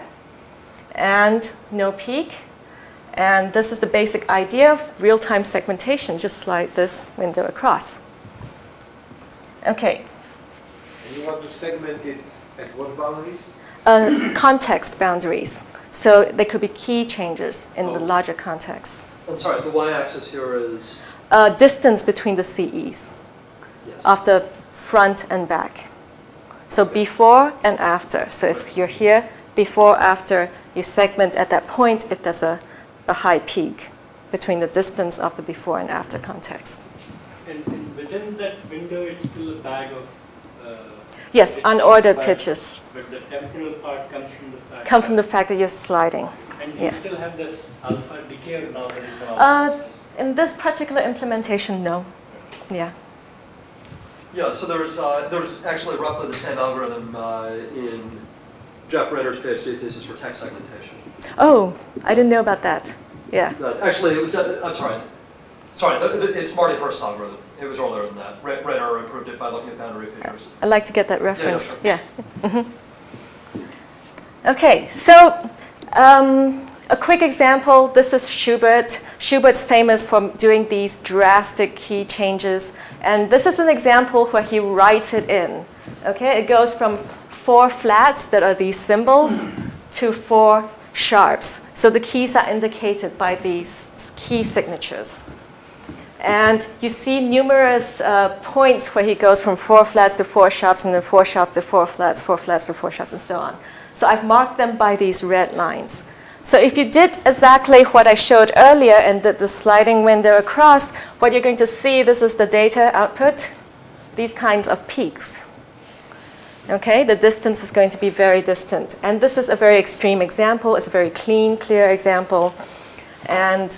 And no peak. And this is the basic idea of real-time segmentation. Just slide this window across. OK. And you want to segment it at what boundaries? Uh, context boundaries. So they could be key changes in oh. the larger context. I'm sorry, the y-axis here is? Uh, distance between the C Es. Yes. Of the front and back. So before and after. So if you're here, before, after, you segment at that point if there's a, a high peak. between the distance of the before and after context. And, and within that window, it's still a bag of uh, Yes, pitches, unordered but- pitches. But the temporal part comes from the fact Come from the that- fact that you're sliding. And you yeah. still have this alpha decay or not? Uh, in this particular implementation, no. Yeah. Yeah, so there's, uh, there's actually roughly the same algorithm uh, in Jeff Renner's PhD thesis for text segmentation. Oh, I didn't know about that. Yeah. That actually, it was, uh, I'm sorry. Sorry, the, the, it's Marty Hurst's algorithm. It was earlier than that. Re Renner improved it by looking at boundary features. I'd like to get that reference. Yeah. yeah. Mm-hmm. Okay, so um, a quick example. This is Schubert. Schubert's famous for doing these drastic key changes. And this is an example where he writes it in. Okay, it goes from four flats that are these symbols to four sharps. So the keys are indicated by these key signatures. And you see numerous uh, points where he goes from four flats to four sharps, and then four sharps to four flats, four flats to four sharps, and so on. So I've marked them by these red lines. So if you did exactly what I showed earlier and did the sliding window across, what you're going to see, this is the data output, these kinds of peaks. Okay, the distance is going to be very distant. And this is a very extreme example. It's a very clean, clear example. And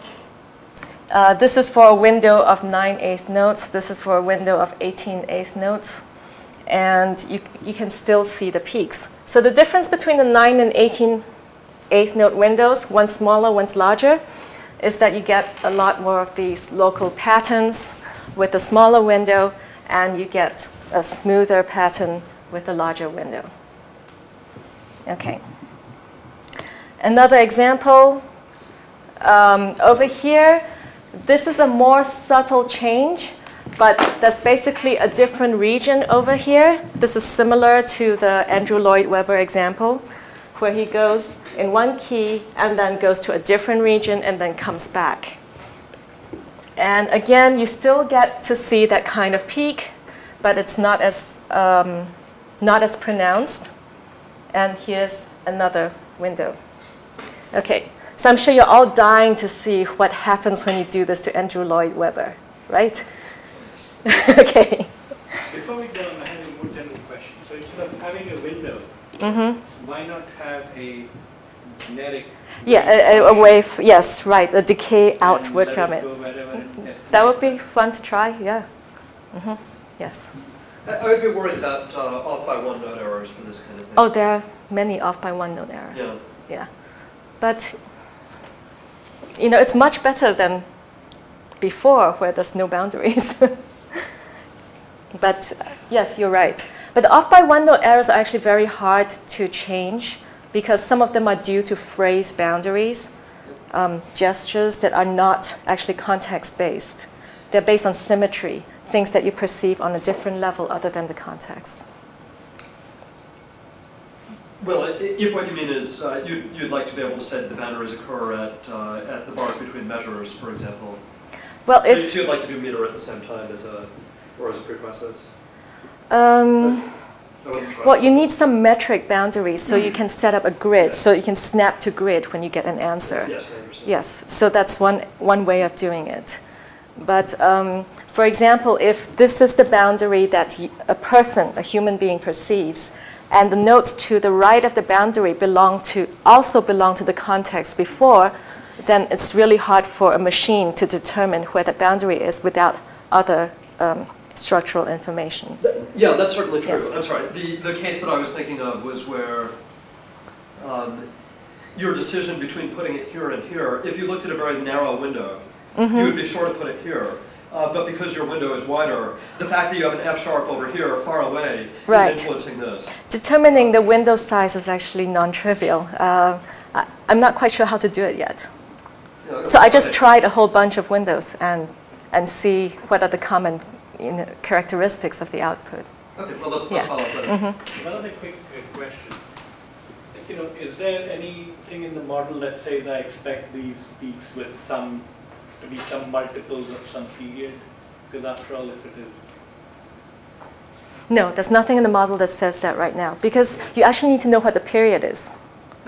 uh, this is for a window of nine eighth notes. This is for a window of eighteen eighth notes. And you, you can still see the peaks. So the difference between the nine and eighteen eighth note windows, one's smaller, one's larger, is that you get a lot more of these local patterns with a smaller window, and you get a smoother pattern with a larger window. Okay. Another example, um, over here, this is a more subtle change, but that's basically a different region over here. This is similar to the Andrew Lloyd Webber example, where he goes in one key and then goes to a different region and then comes back. And again, you still get to see that kind of peak, but it's not as, um, not as pronounced. And here's another window. Okay, so I'm sure you're all dying to see what happens when you do this to Andrew Lloyd Webber, right? Okay. Before we go on, I have a more general question. So instead of having a window, mm-hmm. why not have a generic? Yeah, a, a wave, yes, right, a decay outward from it. it That would be fun to try, yeah. Mm-hmm. Yes. I would be worried about uh, off by one note errors for this kind of thing. Oh, there are many off by one note errors. Yeah. Yeah. But, you know, it's much better than before where there's no boundaries. But uh, yes, you're right. But the off by one note errors are actually very hard to change because some of them are due to phrase boundaries, um, gestures that are not actually context-based. They're based on symmetry, things that you perceive on a different level other than the context. Well, if what you mean is uh, you'd, you'd like to be able to say that the boundaries occur at, uh, at the bars between measures, for example. Well, so if you'd like to do meter at the same time as a, or as a preprocess? Um, I well, you need some metric boundaries so you can set up a grid, so you can snap to grid when you get an answer. Yes, I understand. Yes, so that's one, one way of doing it. But um, for example, if this is the boundary that a person, a human being perceives, and the notes to the right of the boundary belong to, also belong to the context before, then it's really hard for a machine to determine where the boundary is without other um, structural information. Th yeah, that's certainly true. Yes. I'm sorry. The, the case that I was thinking of was where um, your decision between putting it here and here, if you looked at a very narrow window, mm-hmm. you would be sure to put it here. Uh, but because your window is wider, the fact that you have an F sharp over here far away right. is influencing this. Determining the window size is actually non-trivial. Uh, I, I'm not quite sure how to do it yet. Yeah, so I just okay. tried a whole bunch of windows and, and see what are the common you know, characteristics of the output. Okay, well let's, let's yeah. follow up later. Mm-hmm. One other quick uh, question. Like, you know, is there anything in the model that says I expect these peaks with some to be some multiples of some period? Because after all, if it is. No, there's nothing in the model that says that right now because you actually need to know what the period is.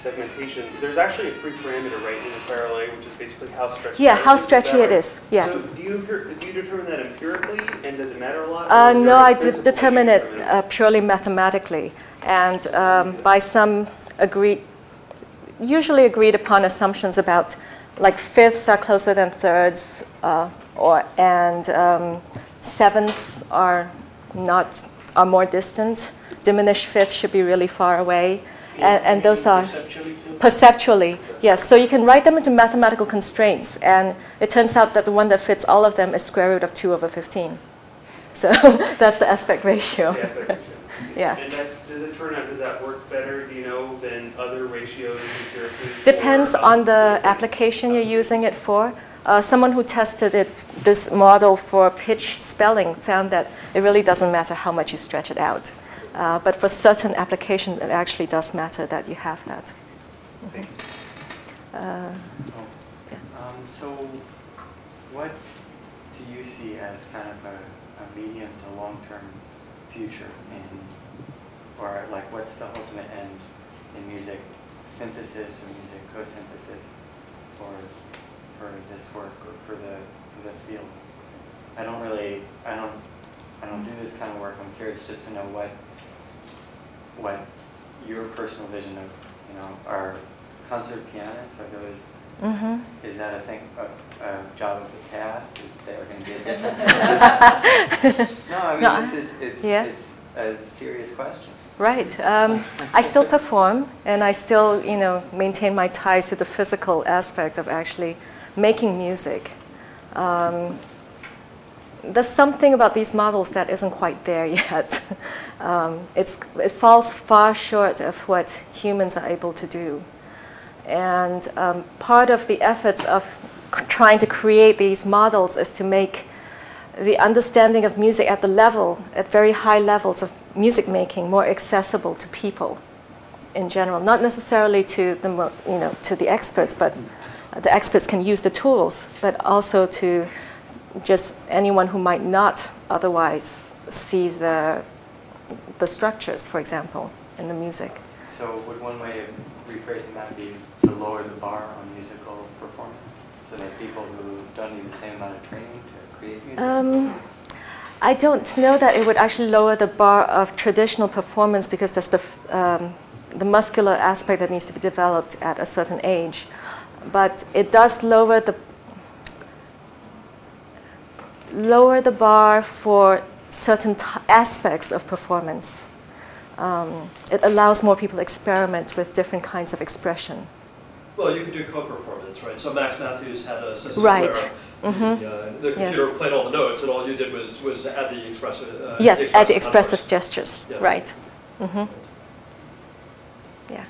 segmentation, there's actually a free parameter, right, in the spiral array, which is basically how stretchy. Yeah, how is. stretchy Is it that is. Yeah. So do you empir- do you determine that empirically, and does it matter a lot? Uh, Or is no, there a I de principle that you determine it determine? uh, purely mathematically, and um, by some agreed, usually agreed upon assumptions about, like fifths are closer than thirds, uh, or and um, sevenths are not are more distant. Diminished fifths should be really far away, and, and those are Perceptually too? perceptually, yes. So you can write them into mathematical constraints, and it turns out that the one that fits all of them is square root of two over fifteen. So that's the aspect ratio. The aspect ratio. Yeah. And that, does it turn out, does that work better, do you know, than other ratios empirically? Depends or- on the application you're using it for. Uh, someone who tested it, this model for pitch spelling, found that it really doesn't matter how much you stretch it out. Uh, but for certain applications, it actually does matter that you have that. Thanks. Uh, Um, so what do you see as kind of a, a medium to long-term future in, or like what's the ultimate end in music synthesis or music co-synthesis for, for this work or for the, for the field? I don't really, I don't, I don't do this kind of work. I'm curious just to know what, what your personal vision of, you know, are concert pianists, are those, mm-hmm. is that a thing, a, a job of the past? Is there going to be a different? No, I mean, No, this is, it's, yeah. it's a serious question. Right. Um, I still perform, and I still, you know, maintain my ties to the physical aspect of actually making music. Um, there's something about these models that isn't quite there yet. um, it's, it falls far short of what humans are able to do. And um, part of the efforts of c trying to create these models is to make the understanding of music at the level, at very high levels of music making, more accessible to people in general. Not necessarily to the, mo you know, to the experts, but the experts can use the tools, but also to just anyone who might not otherwise see the, the structures, for example, in the music. So would one way of rephrasing that be to lower the bar on musical performance so that people who don't need the same amount of training to create music? Um, I don't know that it would actually lower the bar of traditional performance because that's the, um, the muscular aspect that needs to be developed at a certain age. But it does lower the lower the bar for certain t aspects of performance. Um, it allows more people to experiment with different kinds of expression. Well, you could do co-performance, right? So Max Matthews had a system Right. where Mm-hmm. the, uh, the computer Yes. played all the notes, and all you did was was add the expressive. Uh, Yes, the add the expressive expressive gestures. Yeah. Right. Mm-hmm. Yeah.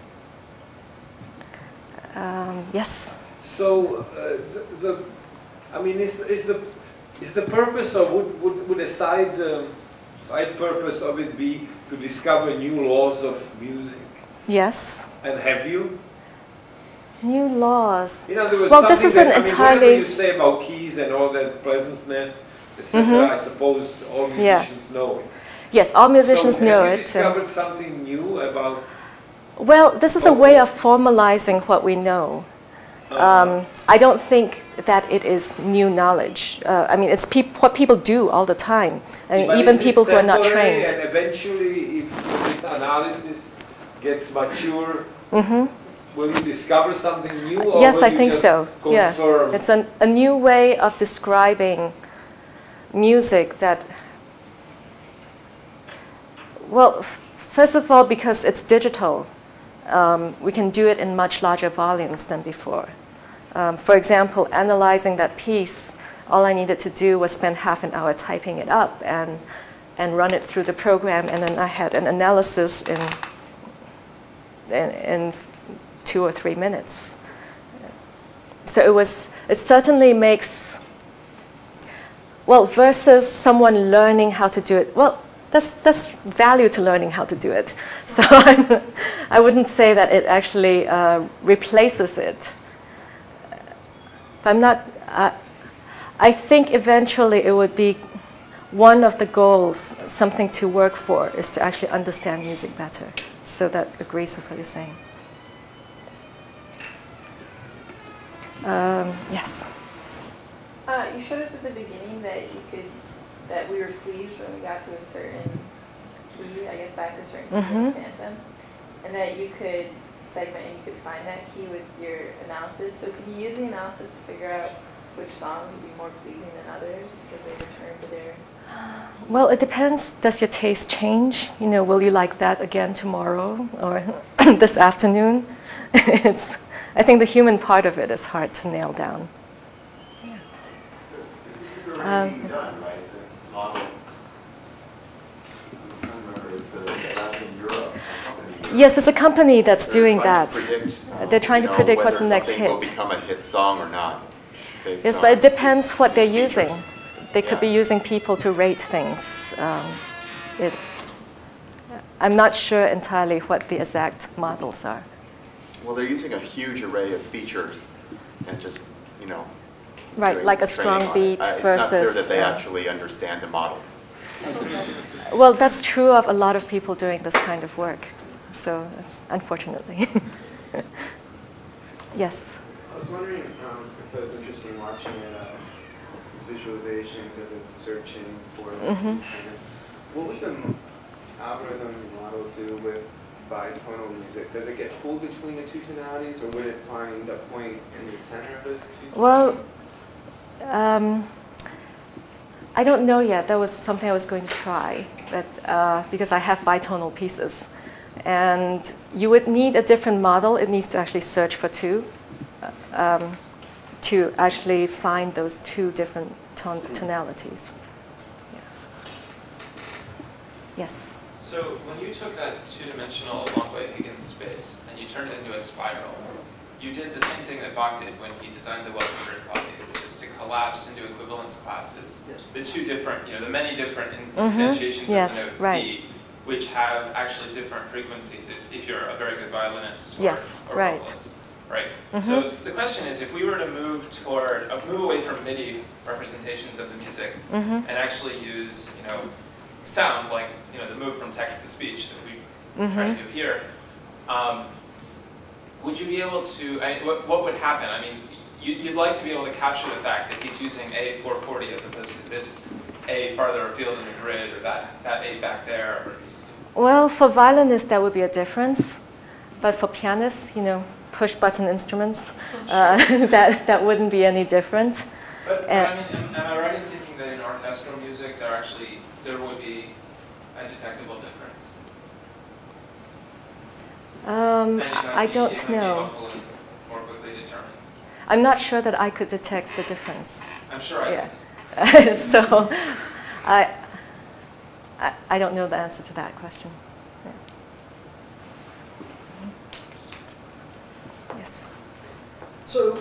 Um, yes. So uh, the, the, I mean, is, is the is the purpose, or would would, would a side um, side purpose of it be to discover new laws of music? Yes. And have you? New laws. In other words, Well, this something is an that, I mean, entirely- whatever you say about keys and all that pleasantness, et cetera, Mhm. I suppose all Yeah. musicians know it. Yes, all musicians so know have you it. and- discovered something new about? Well, this is a way of formalizing what we know. Um, I don't think that it is new knowledge. Uh, I mean, it's peop what people do all the time. I mean, But even is this people who are not temporary, trained. And eventually, if this analysis gets mature, Mm-hmm. will you discover something new? Or Yes, will I you think just so. Yeah, confirm? it's an, a new way of describing music that, well, f first of all, because it's digital, um, we can do it in much larger volumes than before. Um, for example, analyzing that piece, all I needed to do was spend half an hour typing it up and, and run it through the program, and then I had an analysis in, in, in two or three minutes. So it was, it certainly makes, well, versus someone learning how to do it, well, there's, there's value to learning how to do it. So I'm, I wouldn't say that it actually uh, replaces it. I'm not, uh, I think eventually it would be one of the goals, something to work for, is to actually understand music better. So that agrees with what you're saying. Um, yes. Uh, you showed us at the beginning that you could, that we were pleased when we got to a certain key, I guess back to a certain key Mm-hmm. of Phantom, and that you could segment and you could find that key with your analysis. So could you use the analysis to figure out which songs would be more pleasing than others because they return to their... Well, it depends. Does your taste change? You know, will you like that again tomorrow or this afternoon? It's, I think the human part of it is hard to nail down. Yeah. This is already Um, being done, right? There's this model. I don't remember, it's a lab in Europe. A company. Yes, there's a company that's They're doing trying that. to predict, Uh, They're trying you to know, predict what's the whether next something will hit. become a hit song or not. based Yes, on but it depends what they're these using. features. They could be Yeah. using people to rate things. Um, it, I'm not sure entirely what the exact models are. Well, they're using a huge array of features and just, you know, Right, doing like a training strong on it. beat Uh, It's not versus... clear that they uh, actually understand the model. Well, that's true of a lot of people doing this kind of work. So, unfortunately. Yes. I was wondering um, if it was interesting watching it, uh, visualizations of it searching for Mhm. these kind of, what would the m- algorithm model do with bitonal music? Does it get pulled between the two tonalities, or would it find a point in the center of those two? Well, um, I don't know yet. That was something I was going to try, but uh, because I have bitonal pieces. And you would need a different model. It needs to actually search for two um, to actually find those two different ton tonalities. Yeah. Yes? So when you took that two-dimensional long-way Higgins space and you turned it into a spiral, you did the same thing that Bach did when he designed the well-converted body, which is to collapse into equivalence classes. Yes. The two different, you know, the many different in- Mhm. instantiations Yes, of the note right. D, which have actually different frequencies if, if you're a very good violinist or, Yes, or right. vocalist. Right. Mhm. So the question is, if we were to move toward, uh, move away from MIDI representations of the music Mhm. and actually use, you know, sound, like, you know, the move from text to speech that we try to Mhm. do here, um, would you be able to, I, what, what would happen? I mean, you, you'd like to be able to capture the fact that he's using A four forty as opposed to this A farther afield in the grid, or that, that A back there. Or, Well, for violinists, that would be a difference. But for pianists, you know, push-button instruments, uh, that, that wouldn't be any different. But, but And- I mean, am, am I right in thinking that in orchestral music, there actually, there would be a detectable difference? Um, And it might I be- don't it might be know. hopefully more quickly determined. I'm not sure that I could detect the difference. I'm sure I Yeah. can. So, I, I, I don't know the answer to that question. Yeah. Yes. So,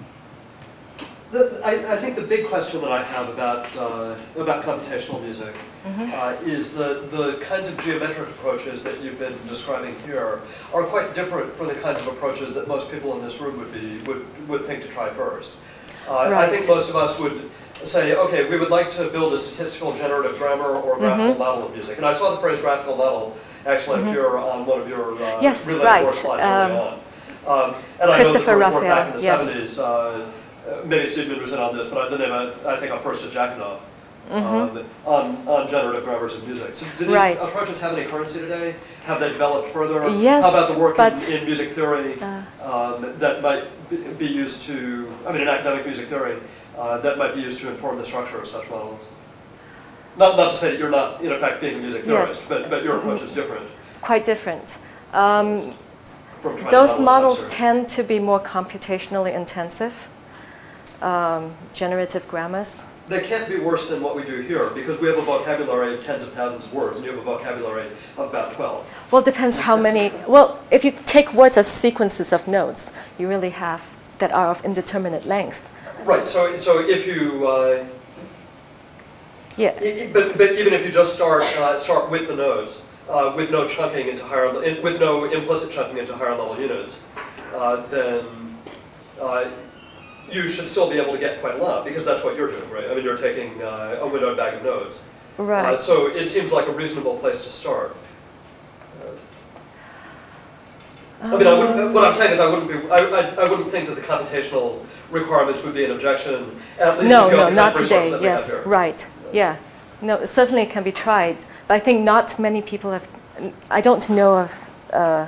the, I, I think the big question that I have about uh, about computational music Mhm. uh, is that the kinds of geometric approaches that you've been describing here are quite different from the kinds of approaches that most people in this room would be would would think to try first. Uh, I think Right. most of us would say, okay, we would like to build a statistical generative grammar or graphical Mhm. model of music. And I saw the phrase graphical model actually Mhm. appear on one of your uh, Yes, related right. work slides early Um, on. Um, and I Christopher know that there was work back Raphael, in the yes. seventies. Uh, uh, maybe Steedman was in on this, but I, the name I, I think of first is Jackanoff. Mhm. Um, on, on generative grammars of music. So do these Right. approaches have any currency today? Have they developed further? Yes, How about the work in, but- in music theory Uh. um, that might be- be used to, I mean in academic music theory, uh, that might be used to inform the structure of such models? Not, not to say that you're not in effect being a music theorist, Yes. but, but your approach is different Quite different. Um, from trying those to models answer. tend to be more computationally intensive, um, generative grammars. They can't be worse than what we do here because we have a vocabulary of tens of thousands of words and you have a vocabulary of about twelve. Well, it depends how many. Well, if you take words as sequences of notes, you really have that are of indeterminate length. Right, so, so if you, uh, Yeah. I- I- But, but even if you just start uh, start with the nodes, uh, with no chunking into higher, in, with no implicit chunking into higher level units, uh, then uh, you should still be able to get quite a lot because that's what you're doing, right? I mean, you're taking uh, a windowed bag of nodes. Right. Uh, so it seems like a reasonable place to start. I mean, I wouldn't, what I'm saying is I wouldn't be, I, I, I wouldn't think that the computational requirements would be an objection, at least No, if you no, have the not kind of resources today, that we have yes, here. right, yeah. No, certainly it can be tried, but I think not many people have, I don't know of, uh,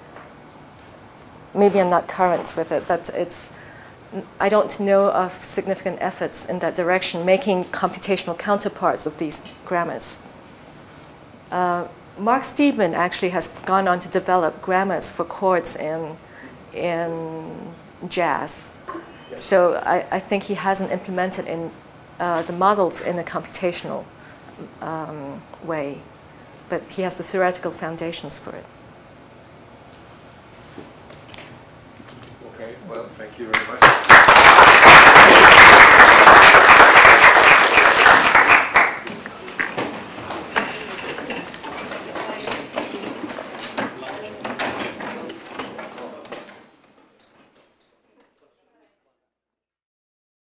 maybe I'm not current with it, but it's, I don't know of significant efforts in that direction, making computational counterparts of these grammars. Uh, Mark Steedman actually has gone on to develop grammars for chords in, in jazz. Yes. So I, I think he hasn't implemented in uh, the models in a computational um, way, but he has the theoretical foundations for it. Okay, well, thank you very much.